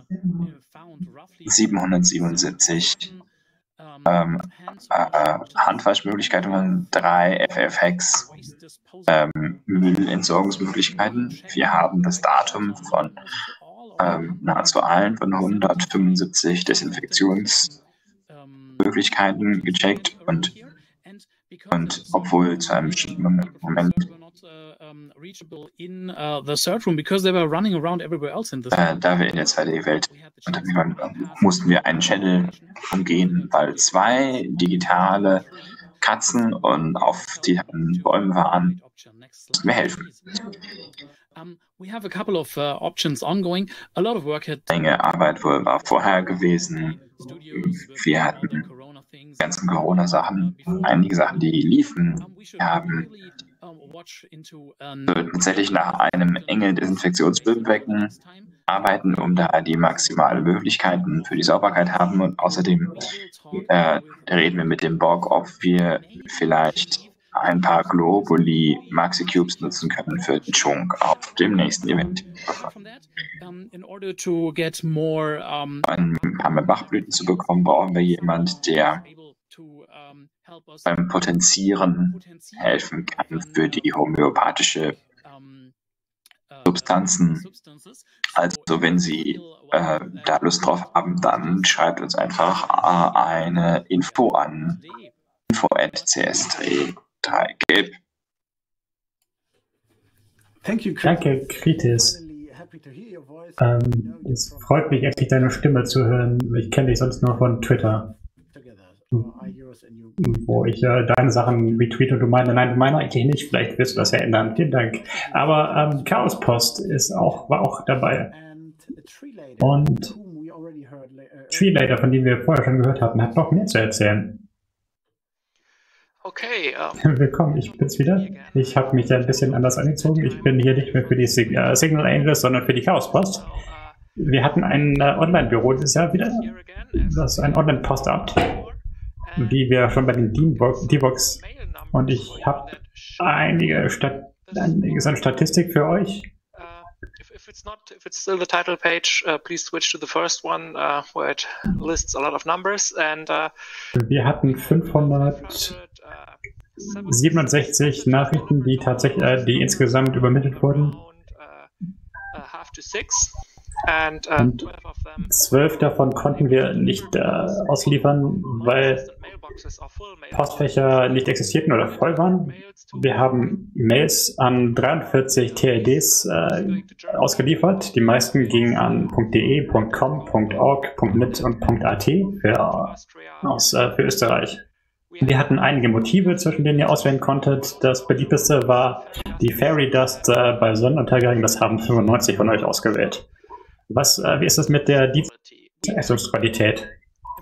siebenhundertsiebenundsiebzig ähm, äh, Handwaschmöglichkeiten, drei F F Hex ähm, Müllentsorgungsmöglichkeiten. Wir haben das Datum von Ähm, nahezu allen von hundertfünfundsiebzig Desinfektionsmöglichkeiten gecheckt und, und obwohl zu einem bestimmten Moment äh, da wir in der zwei D-Welt unterwegs waren, mussten wir einen Channel umgehen, weil zwei digitale Katzen und auf die Bäumen waren, mussten wir helfen. Menge Arbeit wohl war vorher gewesen. Wir hatten die ganzen Corona-Sachen, einige Sachen, die liefen. Wir haben tatsächlich nach einem engen Desinfektionsbecken arbeiten, um da die maximalen Möglichkeiten für die Sauberkeit haben. Und außerdem äh, reden wir mit dem Borg, ob wir vielleicht ein paar Globuli Maxi Cubes nutzen können für den Chunk auf dem nächsten Event. Um ein paar mehr Bachblüten zu bekommen, brauchen wir jemanden, der beim Potenzieren helfen kann für die homöopathische Substanzen. Also wenn Sie äh, da Lust drauf haben, dann schreibt uns einfach äh, eine Info an info at c s drei gelb. Danke, Kritis. Ähm, es freut mich endlich, deine Stimme zu hören. Ich kenne dich sonst nur von Twitter, wo ich äh, deine Sachen retweete und du meine, nein, du meine eigentlich nicht. Vielleicht wirst du das ja ändern. Vielen Dank. Aber ähm, Chaos Post ist auch, war auch dabei. Und Treelater, von dem wir vorher schon gehört hatten, hat noch mehr zu erzählen. Okay. Um, Willkommen, ich bin's wieder. Ich habe mich ja ein bisschen anders angezogen. Ich bin hier nicht mehr für die Sig äh, Signal Angels, sondern für die Chaos Post. Wir hatten ein äh, Online-Büro dieses Jahr wieder. Das ist ein Online-Postamt, wie wir schon bei den D-Box. Und ich habe einige Stat einiges an Statistik für euch. If it's not, if it's still the title page, uh, please switch to the first one, uh, where it lists a lot of numbers. And uh, wir hatten fünfhundertsiebenundsechzig Nachrichten, die tatsächlich, äh, die insgesamt übermittelt wurden. Und zwölf davon konnten wir nicht äh, ausliefern, weil Postfächer nicht existierten oder voll waren. Wir haben Mails an dreiundvierzig T L Ds äh, ausgeliefert. Die meisten gingen an .de, .com, .org, .net und .at für, aus, äh, für Österreich. Wir hatten einige Motive, zwischen denen ihr auswählen konntet. Das beliebteste war die Fairy Dust äh, bei Sonnenuntergang. Das haben fünfundneunzig von euch ausgewählt. Was, äh, wie ist es mit der Dienstleistungsqualität?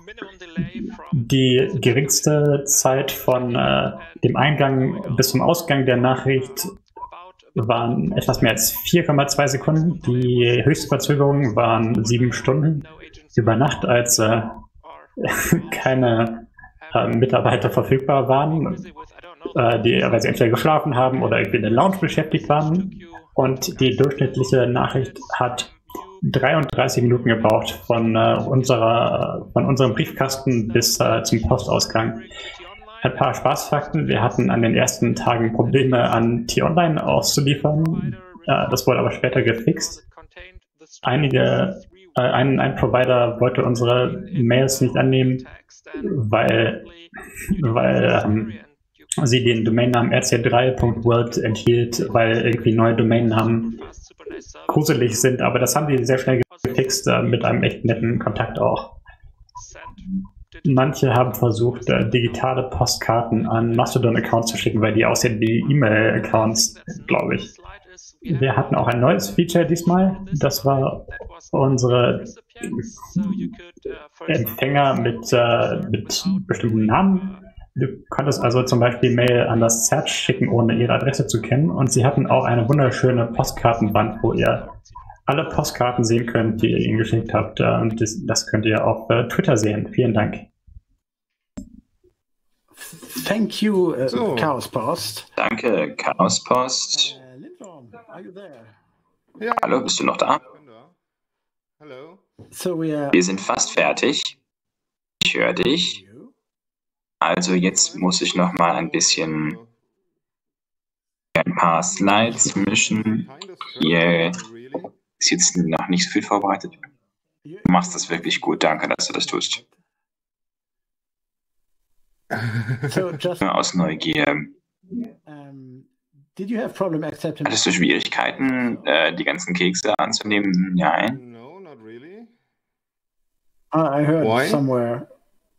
Die geringste Zeit von äh, dem Eingang bis zum Ausgang der Nachricht waren etwas mehr als vier Komma zwei Sekunden. Die höchste Verzögerung waren sieben Stunden über Nacht, als äh, keine äh, Mitarbeiter verfügbar waren, äh, die, weil sie entweder geschlafen haben oder irgendwie in der Lounge beschäftigt waren. Und die durchschnittliche Nachricht hat dreiunddreißig Minuten gebraucht von, äh, unserer, von unserem Briefkasten bis äh, zum Postausgang. Ein paar Spaßfakten. Wir hatten an den ersten Tagen Probleme, an T-Online auszuliefern. Äh, das wurde aber später gefixt. Einige, äh, ein, ein Provider wollte unsere Mails nicht annehmen, weil, weil ähm, sie den Domainnamen r c drei punkt world enthielt, weil irgendwie neue Domainnamen gruselig sind, aber das haben die sehr schnell gefixt, äh, mit einem echt netten Kontakt auch. Manche haben versucht, äh, digitale Postkarten an Mastodon-Accounts zu schicken, weil die aussehen wie E-Mail-Accounts, glaube ich. Wir hatten auch ein neues Feature diesmal, das war unsere Empfänger mit, äh, mit bestimmten Namen. Du konntest also zum Beispiel Mail an das Search schicken, ohne ihre Adresse zu kennen. Und sie hatten auch eine wunderschöne Postkartenwand, wo ihr alle Postkarten sehen könnt, die ihr ihnen geschickt habt. Und das, das könnt ihr auf äh, Twitter sehen. Vielen Dank. Thank you, uh, So. Chaos Post. Danke, Chaos Post. Uh, Lindworm, are you there? Ja, Hallo, bist du noch da? ich bin da. Hallo. So we are. Wir sind fast fertig. Ich höre dich. Also jetzt muss ich noch mal ein bisschen ein paar Slides mischen. Hier ist jetzt noch nicht so viel vorbereitet. Du machst das wirklich gut. Danke, dass du das tust. So just, Nur aus Neugier. um, did you have problem accepting? Hattest du Schwierigkeiten, äh, die ganzen Kekse anzunehmen? Nein. No, not really. I heard Why? somewhere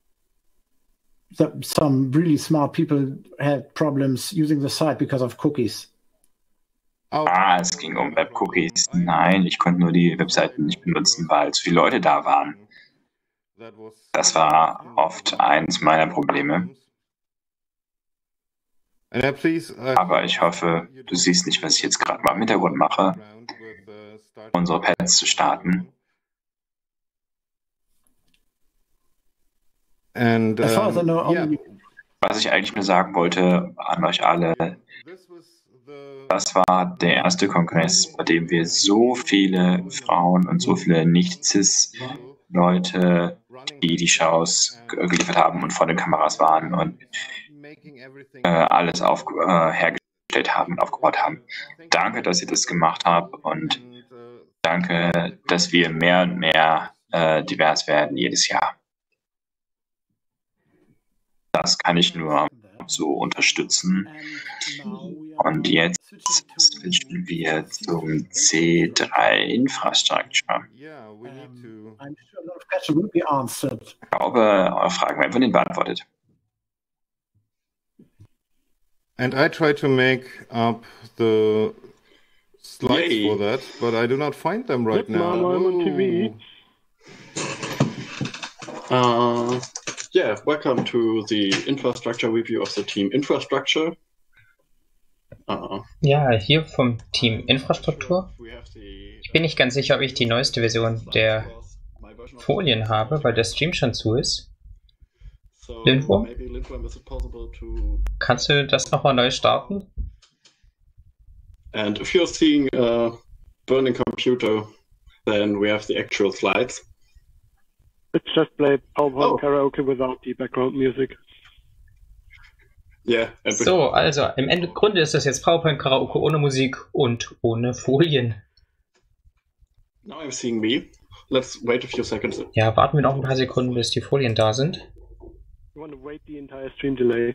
that some really smart people had problems using the site because of cookies. Ah, es ging um Webcookies. Nein, ich konnte nur die Webseiten nicht benutzen, weil zu viele Leute da waren. Das war oft eins meiner Probleme. And uh, please, uh, Aber ich hoffe, du siehst nicht, was ich jetzt gerade mal im Hintergrund mache, unsere Pads zu starten. And As far as I um, know, yeah, only Was ich eigentlich nur sagen wollte an euch alle, this was the das war der erste Kongress, bei dem wir so viele Frauen und so viele Nicht-Cis-Leute, die die Shows ge- geliefert haben und vor den Kameras waren und making everything äh, alles auf, äh, hergestellt haben und aufgebaut haben. Danke, dass ihr das gemacht habt und and, uh, danke, dass wir mehr und mehr äh, divers werden jedes Jahr. Das kann ich nur so unterstützen. Und jetzt switchen wir zum C drei Infrastructure. yeah, we need to. I'm sure a lot of questions will be answered. Ich glaube, eure Fragen werden von Ihnen beantwortet. And I try to make up the slides Yay. for that, but I do not find them right Yep, now. Mom, I'm on T V. Oh. Uh, yeah, welcome to the infrastructure review of the team infrastructure. Uh, Ja, hier vom Team Infrastruktur. we have the Ich bin nicht ganz sicher, ob ich die neueste Version der Folien habe, weil der Stream schon zu ist. so Lindworm? maybe Lindworm, is it possible to Kannst du das nochmal neu starten? and if you're seeing a burning computer, then we have the actual slides. It's just play PowerPoint Oh. karaoke without the background music. Yeah, and we- So, also im Ende Grunde ist das jetzt PowerPoint Karaoke ohne Musik und ohne Folien. now I'm seeing me. Let's wait a few seconds. Ja, warten wir noch ein paar Sekunden, bis die Folien da sind. You want to wait the entire stream delay.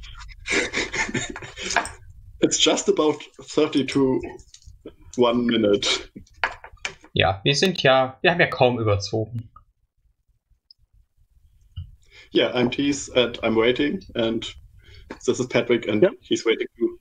It's just about thirty to one minute. Ja, wir sind ja, wir haben ja kaum überzogen. Yeah, I'm Tees and I'm waiting, and this is Patrick and Yep. he's waiting too.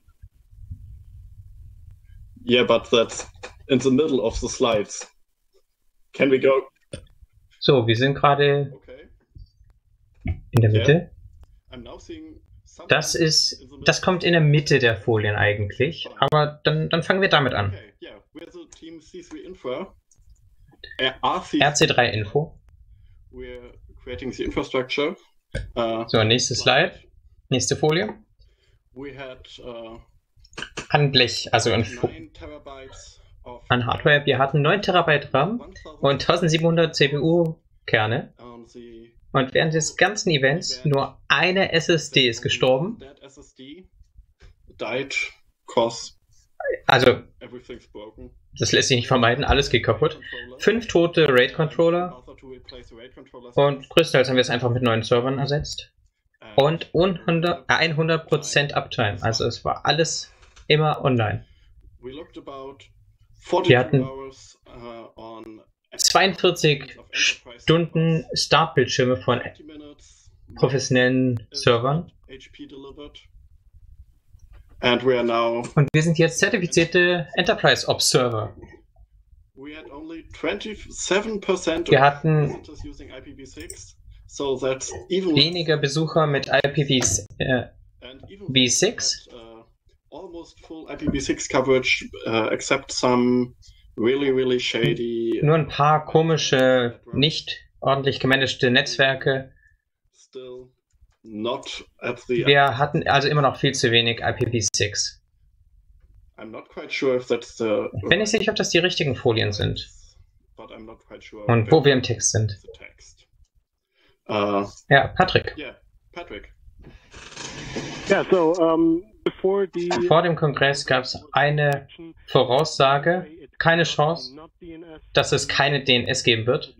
Yeah, but that's in the middle of the slides. Can we go? So, wir sind gerade Okay. in der Mitte. I'm now seeing something Das ist, in the middle. das kommt in der Mitte der Folien eigentlich, aber dann, dann fangen wir damit an. Okay, yeah, we're the team C three Infra. Uh, R C, R C drei Info. we're creating the infrastructure. Uh, So, nächstes Slide. Nächste Folie. we had uh, An Blech, also an, Fo- nine terabytes of an Hardware. Wir hatten neun Terabyte RAM und tausendsiebenhundert C P U-Kerne. on the Und während des ganzen Events nur eine S S D ist gestorben. that S S D died cause Also, everything's broken. das lässt sich nicht vermeiden, alles geht kaputt. Fünf tote RAID-Controller Also to replace the RAID controllers. und größtenteils haben wir es einfach mit neuen Servern ersetzt. und hundert Prozent Uptime. Also es war alles immer online. Wir hatten zweiundvierzig Stunden Startbildschirme von professionellen Servern. Und wir sind jetzt zertifizierte Enterprise Observer. Wir hatten weniger Besucher mit I P v sechs. Nur ein paar komische, nicht ordentlich gemanagte Netzwerke. Wir hatten also immer noch viel zu wenig I P v sechs. Ich bin nicht sicher, ob das die richtigen Folien sind. Und wo wir im Text sind. Uh, ja, Patrick. Yeah, Patrick. Yeah, so, um, before the... Vor dem Kongress gab es eine Voraussage, keine Chance, dass es keine D N S geben wird.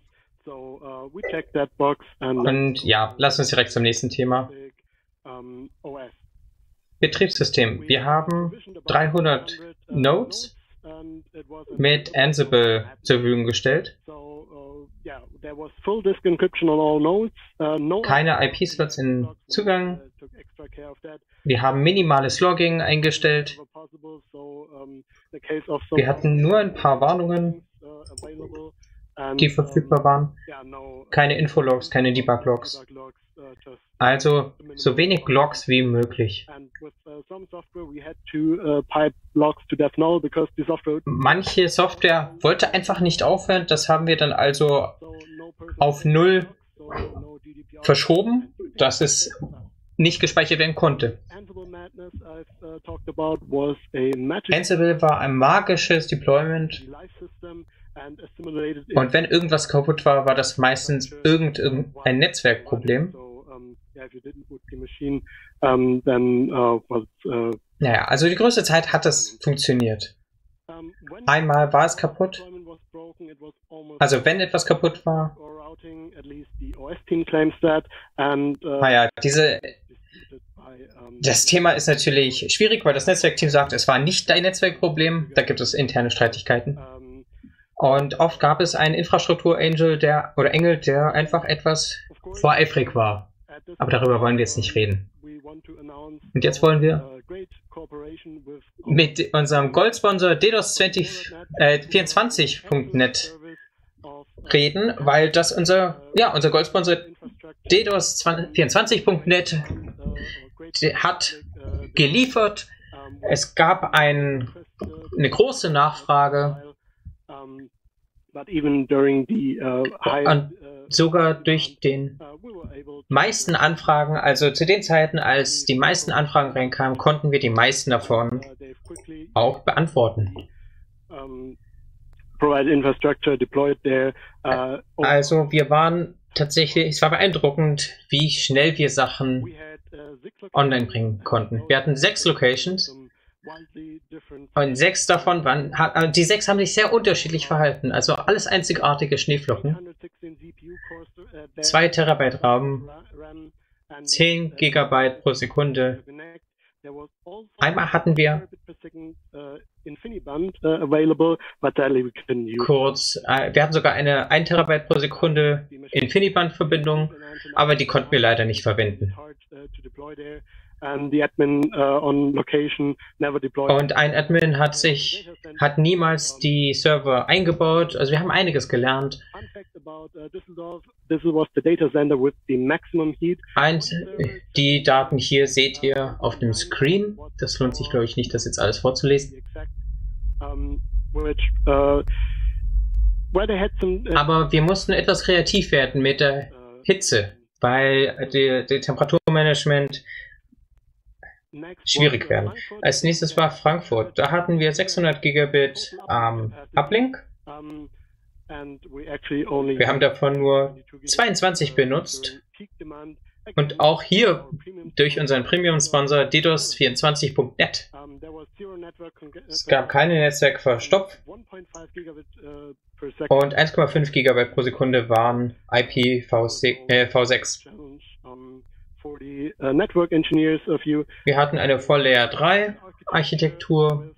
Und ja, lass uns direkt zum nächsten Thema. Betriebssystem. Wir haben dreihundert Nodes mit Ansible zur Verfügung gestellt. Keine I P-Slots in Zugang. Wir haben minimales Logging eingestellt. Wir hatten nur ein paar Warnungen, die verfügbar waren. Keine Infologs, keine Debug-Logs. Also so wenig Logs wie möglich. Manche Software wollte einfach nicht aufhören, das haben wir dann also auf null verschoben, dass es nicht gespeichert werden konnte. Ansible war ein magisches Deployment und wenn irgendwas kaputt war, war das meistens irgendein Netzwerkproblem. Naja, also die größte Zeit hat es funktioniert. Einmal war es kaputt. Also wenn etwas kaputt war. Naja, diese... Das Thema ist natürlich schwierig, weil das Netzwerkteam sagt, es war nicht dein Netzwerkproblem. Da gibt es interne Streitigkeiten. Und oft gab es einen Infrastruktur-Angel, der oder Engel, der einfach etwas voreifrig war. Aber darüber wollen wir jetzt nicht reden. Und jetzt wollen wir mit unserem Goldsponsor DDoS vierundzwanzig Punkt net reden, weil das unser, ja, unser Goldsponsor DDoS vierundzwanzig Punkt net hat geliefert. Es gab ein, eine große Nachfrage. Und sogar durch den meisten Anfragen, also zu den Zeiten, als die meisten Anfragen reinkamen, konnten wir die meisten davon auch beantworten. Also wir waren tatsächlich, es war beeindruckend, wie schnell wir Sachen online bringen konnten. Wir hatten sechs Locations und sechs davon waren, die sechs haben sich sehr unterschiedlich verhalten, also alles einzigartige Schneeflocken. zwei Terabyte RAM, zehn Gigabyte pro Sekunde. Einmal hatten wir kurz, äh, wir hatten sogar eine ein Terabyte pro Sekunde InfiniBand-Verbindung, aber die konnten wir leider nicht verwenden. Und ein Admin hat sich, hat niemals die Server eingebaut. Also wir haben einiges gelernt. Und die Daten hier seht ihr auf dem Screen. Das lohnt sich, glaube ich, nicht, das jetzt alles vorzulesen. Aber wir mussten etwas kreativ werden mit der Hitze, weil die, die Temperaturmanagement schwierig werden. Als nächstes war Frankfurt. Da hatten wir sechshundert Gigabit ähm, Uplink. Wir haben davon nur zweiundzwanzig benutzt. Und auch hier durch unseren Premium-Sponsor DDoS vierundzwanzig Punkt net. Es gab keine Netzwerkverstopfung. Und eins Komma fünf Gigabyte pro Sekunde waren I P v sechs. Wir hatten eine Voll Layer drei Architektur.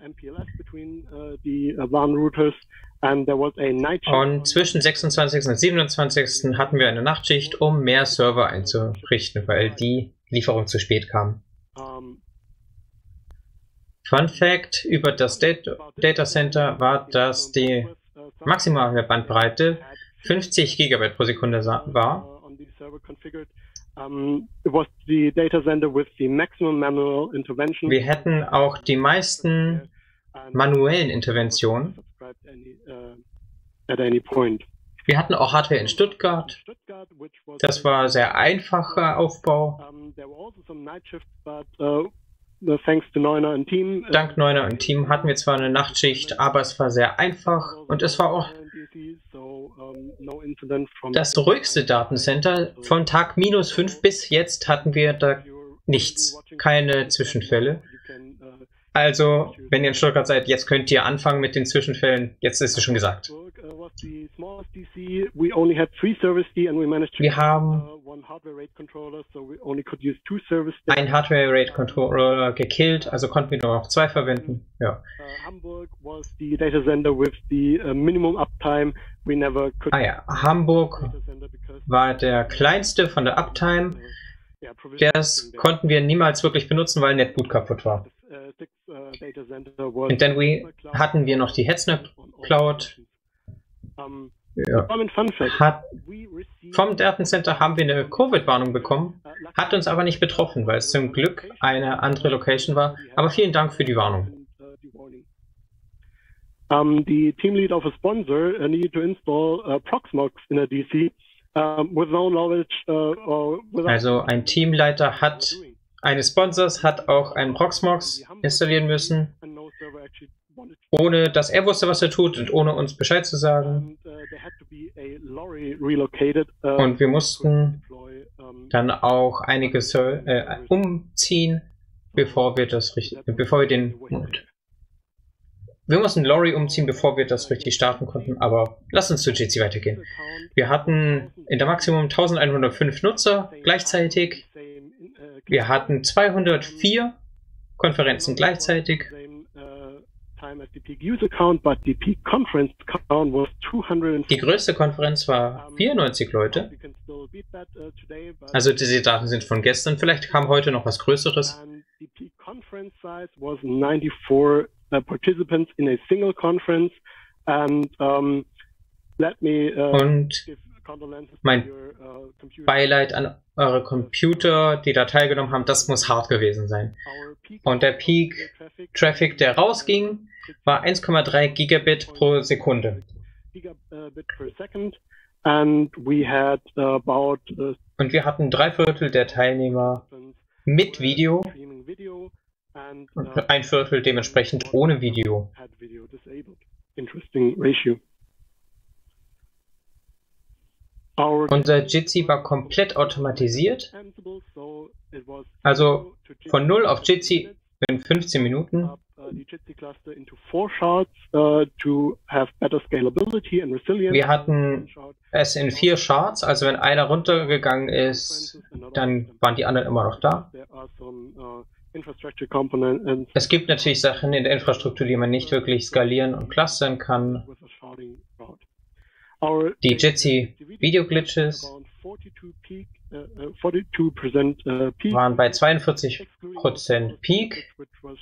Und zwischen sechsundzwanzigsten und siebenundzwanzigsten hatten wir eine Nachtschicht, um mehr Server einzurichten, weil die Lieferung zu spät kam. Fun Fact über das Data Center war, dass die maximale Bandbreite fünfzig Gigabit pro Sekunde war. Wir hätten auch die meisten manuellen Interventionen. Wir hatten auch Hardware in Stuttgart. Das war sehr einfacher Aufbau. Dank Neuner und Team hatten wir zwar eine Nachtschicht, aber es war sehr einfach und es war auch das ruhigste Datencenter. Von Tag minus fünf bis jetzt hatten wir da nichts, keine Zwischenfälle. Also, wenn ihr in Stuttgart seid, jetzt könnt ihr anfangen mit den Zwischenfällen. Jetzt ist es schon gesagt. Wir haben einen Hardware-Rate-Controller gekillt, also konnten wir nur noch zwei verwenden. Ja. Ah ja, Hamburg war der kleinste von der Uptime. Das konnten wir niemals wirklich benutzen, weil NetBoot kaputt war. Und dann hatten wir noch die Hetzner Cloud. Ja. Hat, vom Datencenter haben wir eine Covid-Warnung bekommen, hat uns aber nicht betroffen, weil es zum Glück eine andere Location war. Aber vielen Dank für die Warnung. Um, the team lead of a sponsor uh, needed to install uh, Proxmox in a D C uh, with no knowledge. Uh, or also ein Teamleiter hat eines Sponsors hat auch einen Proxmox installieren müssen, ohne dass er wusste, was er tut und ohne uns Bescheid zu sagen. Und wir mussten dann auch einige äh, umziehen, bevor wir das richtig, bevor wir den, wir mussten Lorry umziehen, bevor wir das richtig starten konnten. Aber lass uns zu Jitsi weitergehen. Wir hatten in der Maximum eintausendeinhundertfünf Nutzer gleichzeitig. Wir hatten zweihundertvier Konferenzen gleichzeitig. Die größte Konferenz war vierundneunzig Leute. Also diese Daten sind von gestern. Vielleicht kam heute noch was Größeres. Und mein Beileid an eure Computer, die da teilgenommen haben, das muss hart gewesen sein. Und der Peak-Traffic, der rausging, war eins Komma drei Gigabit pro Sekunde. Und wir hatten drei Viertel der Teilnehmer mit Video und ein Viertel dementsprechend ohne Video. Unser Jitsi war komplett automatisiert, also von null auf Jitsi in fünfzehn Minuten. Wir hatten es in vier Shards, also wenn einer runtergegangen ist, dann waren die anderen immer noch da. Es gibt natürlich Sachen in der Infrastruktur, die man nicht wirklich skalieren und clustern kann. Die Jitsi Video Glitches waren bei zweiundvierzig Prozent Peak.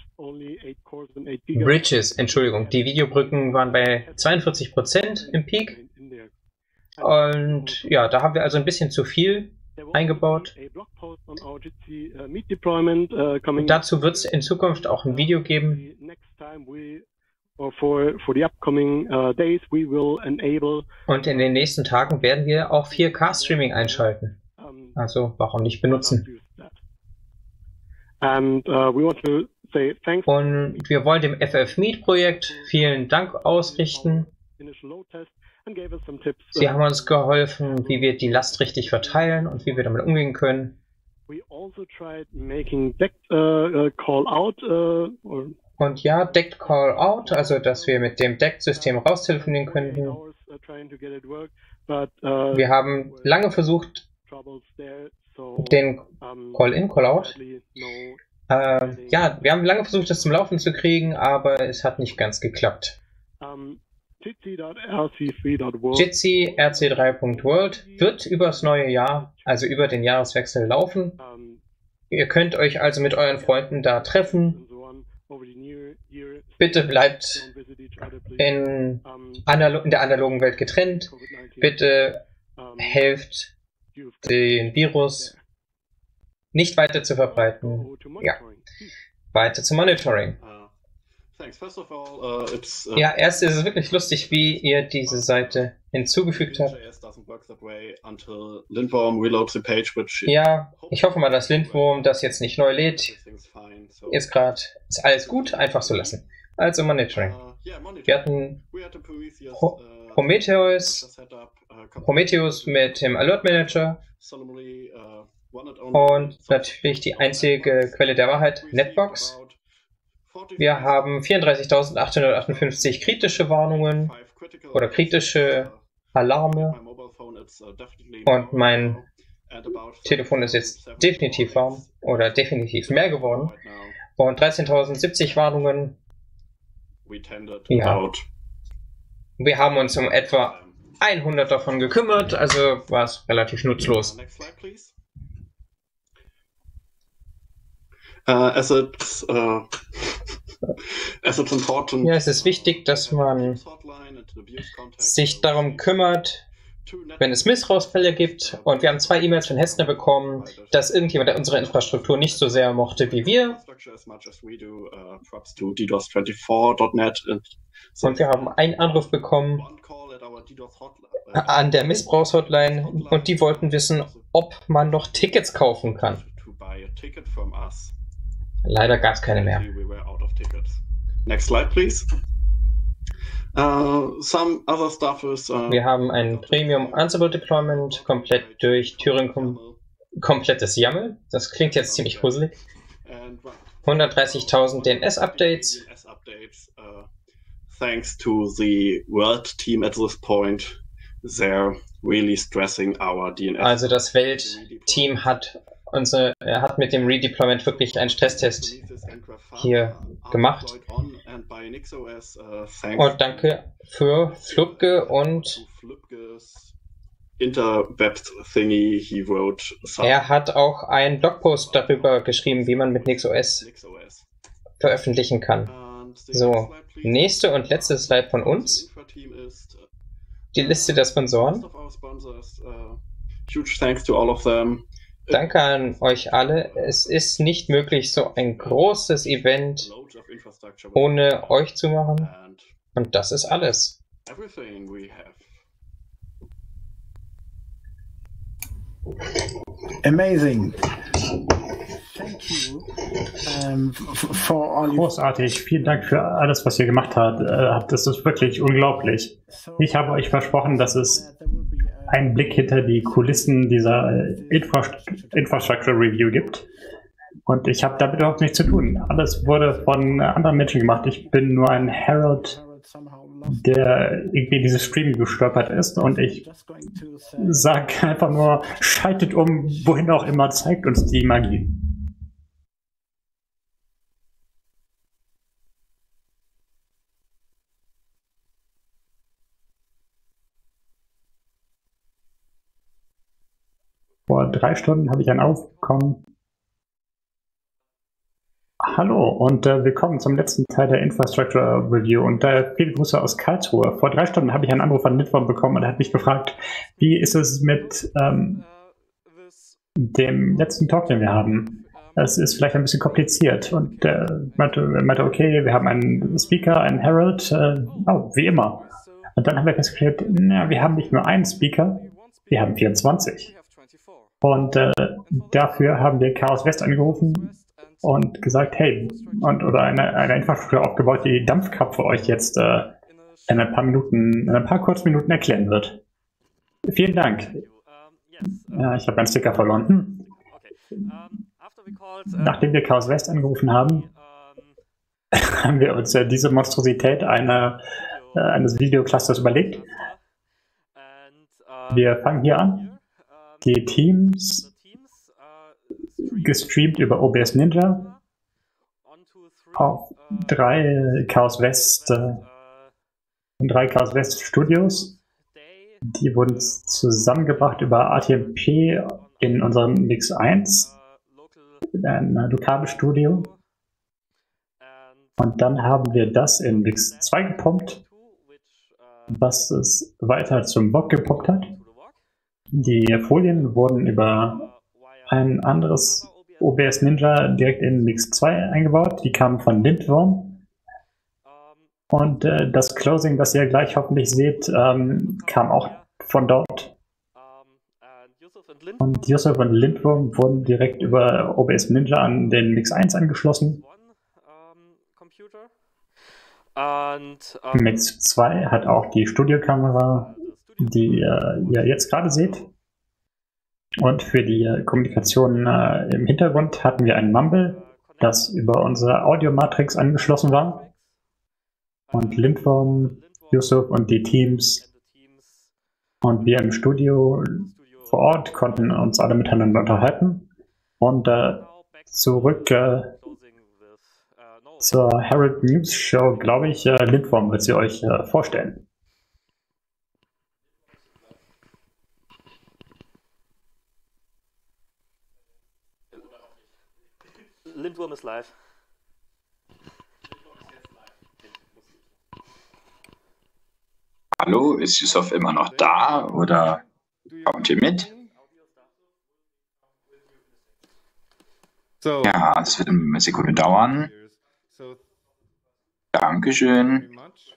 Bridges, Entschuldigung, die Videobrücken waren bei zweiundvierzig Prozent im Peak. Und ja, da haben wir also ein bisschen zu viel eingebaut. Und dazu wird es in Zukunft auch ein Video geben. Und in den nächsten Tagen werden wir auch vier K Streaming einschalten. Also warum nicht benutzen? Und wir wollen dem F F Meet Projekt vielen Dank ausrichten. Sie haben uns geholfen, wie wir die Last richtig verteilen und wie wir damit umgehen können. Und ja, Decked Call Out, also dass wir mit dem Decked-System raustelefonieren könnten. Wir haben lange versucht, den Call-in, Call-out. Äh, ja, wir haben lange versucht, das zum Laufen zu kriegen, aber es hat nicht ganz geklappt. Jitsi R C drei Punkt world wird übers neue Jahr, also über den Jahreswechsel laufen. Ihr könnt euch also mit euren Freunden da treffen. Bitte bleibt in, analo- in der analogen Welt getrennt. Bitte helft, den Virus nicht weiter zu verbreiten. Ja, weiter zum Monitoring. Ja, erst ist es wirklich lustig, wie ihr diese Seite hinzugefügt habt. Ja, ich hoffe mal, dass Lindworm das jetzt nicht neu lädt. Jetzt gerade ist alles gut, einfach so lassen. Also Monitoring. Wir hatten Pro Prometheus, Prometheus mit dem Alert Manager und natürlich die einzige Quelle der Wahrheit, Netbox. Wir haben vierunddreißigtausendachthundertachtundfünfzig kritische Warnungen oder kritische Alarme und mein Telefon ist jetzt definitiv warm oder definitiv mehr geworden und dreizehntausendsiebzig Warnungen. Ja. Wir haben uns um etwa hundert davon gekümmert, also war es relativ nutzlos. Uh, as it's, uh, as it's important. Ja, es ist wichtig, dass man sich darum kümmert, wenn es Missbrauchsfälle gibt. Und wir haben zwei E-Mails von Hessner bekommen, dass irgendjemand unsere Infrastruktur nicht so sehr mochte wie wir. Und wir haben einen Anruf bekommen an der Missbrauchshotline und die wollten wissen, ob man noch Tickets kaufen kann. Leider gab es keine mehr. Next slide, please. Uh, some other stuff is, uh, Wir haben ein Premium Ansible Deployment komplett durch Thüringen kom komplettes YAML. Das klingt jetzt ziemlich gruselig. hundertdreißigtausend D N S-Updates. Thanks to the World Team at this point, they're really stressing our D N S. Also das Weltteam hat unsere, er hat mit dem Redeployment wirklich einen Stresstest hier gemacht. Und danke für Flupke und er hat auch einen Blogpost darüber geschrieben, wie man mit NixOS veröffentlichen kann. So, nächste und letzte Slide von uns. Die Liste der Sponsoren. Huge thanks to all of them. Danke an euch alle. Es ist nicht möglich, so ein großes Event ohne euch zu machen. Und das ist alles. Amazing. Thank you, um, for all Großartig. Vielen Dank für alles, was ihr gemacht habt. Das ist wirklich unglaublich. Ich habe euch versprochen, dass es einen Blick hinter die Kulissen dieser Infra Infrastructure Review gibt. Und ich habe damit überhaupt nichts zu tun. Alles wurde von anderen Menschen gemacht. Ich bin nur ein Herald, der irgendwie dieses Stream gestolpert ist. Und ich sage einfach nur, schaltet um, wohin auch immer, zeigt uns die Magie. Vor drei Stunden habe ich einen Anruf bekommen. Hallo und äh, willkommen zum letzten Teil der Infrastructure Review und äh, viele Grüße aus Karlsruhe. Vor drei Stunden habe ich einen Anruf von Lindworm bekommen und er hat mich gefragt, wie ist es mit ähm, dem letzten Talk, den wir haben. Es ist vielleicht ein bisschen kompliziert und äh, meinte, meinte, okay, wir haben einen Speaker, einen Herald, äh, oh, wie immer. Und dann haben wir festgestellt, na, wir haben nicht nur einen Speaker, wir haben vierundzwanzig. Und äh, dafür haben wir Chaos West angerufen und gesagt, hey, und, oder eine, eine Infrastruktur aufgebaut, die Dampfcup für euch jetzt äh, in ein paar Minuten, in ein paar Kurzminuten erklären wird. Vielen Dank. Ja, ich habe meinen Sticker verloren. Hm. Nachdem wir Chaos West angerufen haben, haben wir uns äh, diese Monstrosität einer, äh, eines Videoclusters überlegt. Wir fangen hier an. Die Teams gestreamt über O B S Ninja auf drei Chaos West äh, drei Chaos West Studios. Die wurden zusammengebracht über A T M P in unserem Mix eins, ein lokales Studio. Und dann haben wir das in Mix zwei gepumpt, was es weiter zum V O G gepumpt hat. Die Folien wurden über ein anderes O B S Ninja direkt in Mix zwei eingebaut. Die kamen von Lindworm. Und äh, das Closing, das ihr gleich hoffentlich seht, ähm, kam auch von dort. Und Yusuf und Lindworm wurden direkt über O B S Ninja an den Mix eins angeschlossen. Und, ähm, Mix zwei hat auch die Studiokamera, die äh, ihr jetzt gerade seht. Und für die äh, Kommunikation äh, im Hintergrund hatten wir ein Mumble, das über unsere Audiomatrix angeschlossen war. Und Lindworm, Yusuf und die Teams und wir im Studio vor Ort konnten uns alle miteinander unterhalten. Und äh, zurück äh, zur Herald News Show, glaube ich, äh, Lindworm wird sie euch äh, vorstellen. Lindworm ist live. Hallo, ist Yusuf immer noch da oder kommt ihr mit? Ja, es wird eine Sekunde dauern. Dankeschön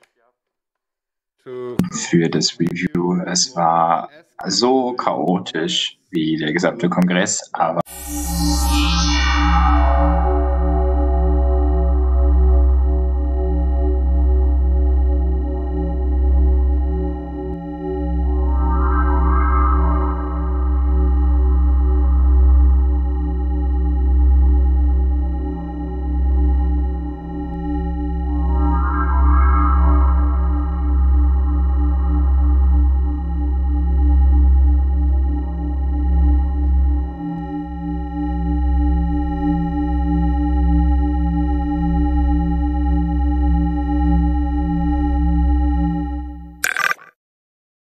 für das Review. Es war so chaotisch wie der gesamte Kongress, aber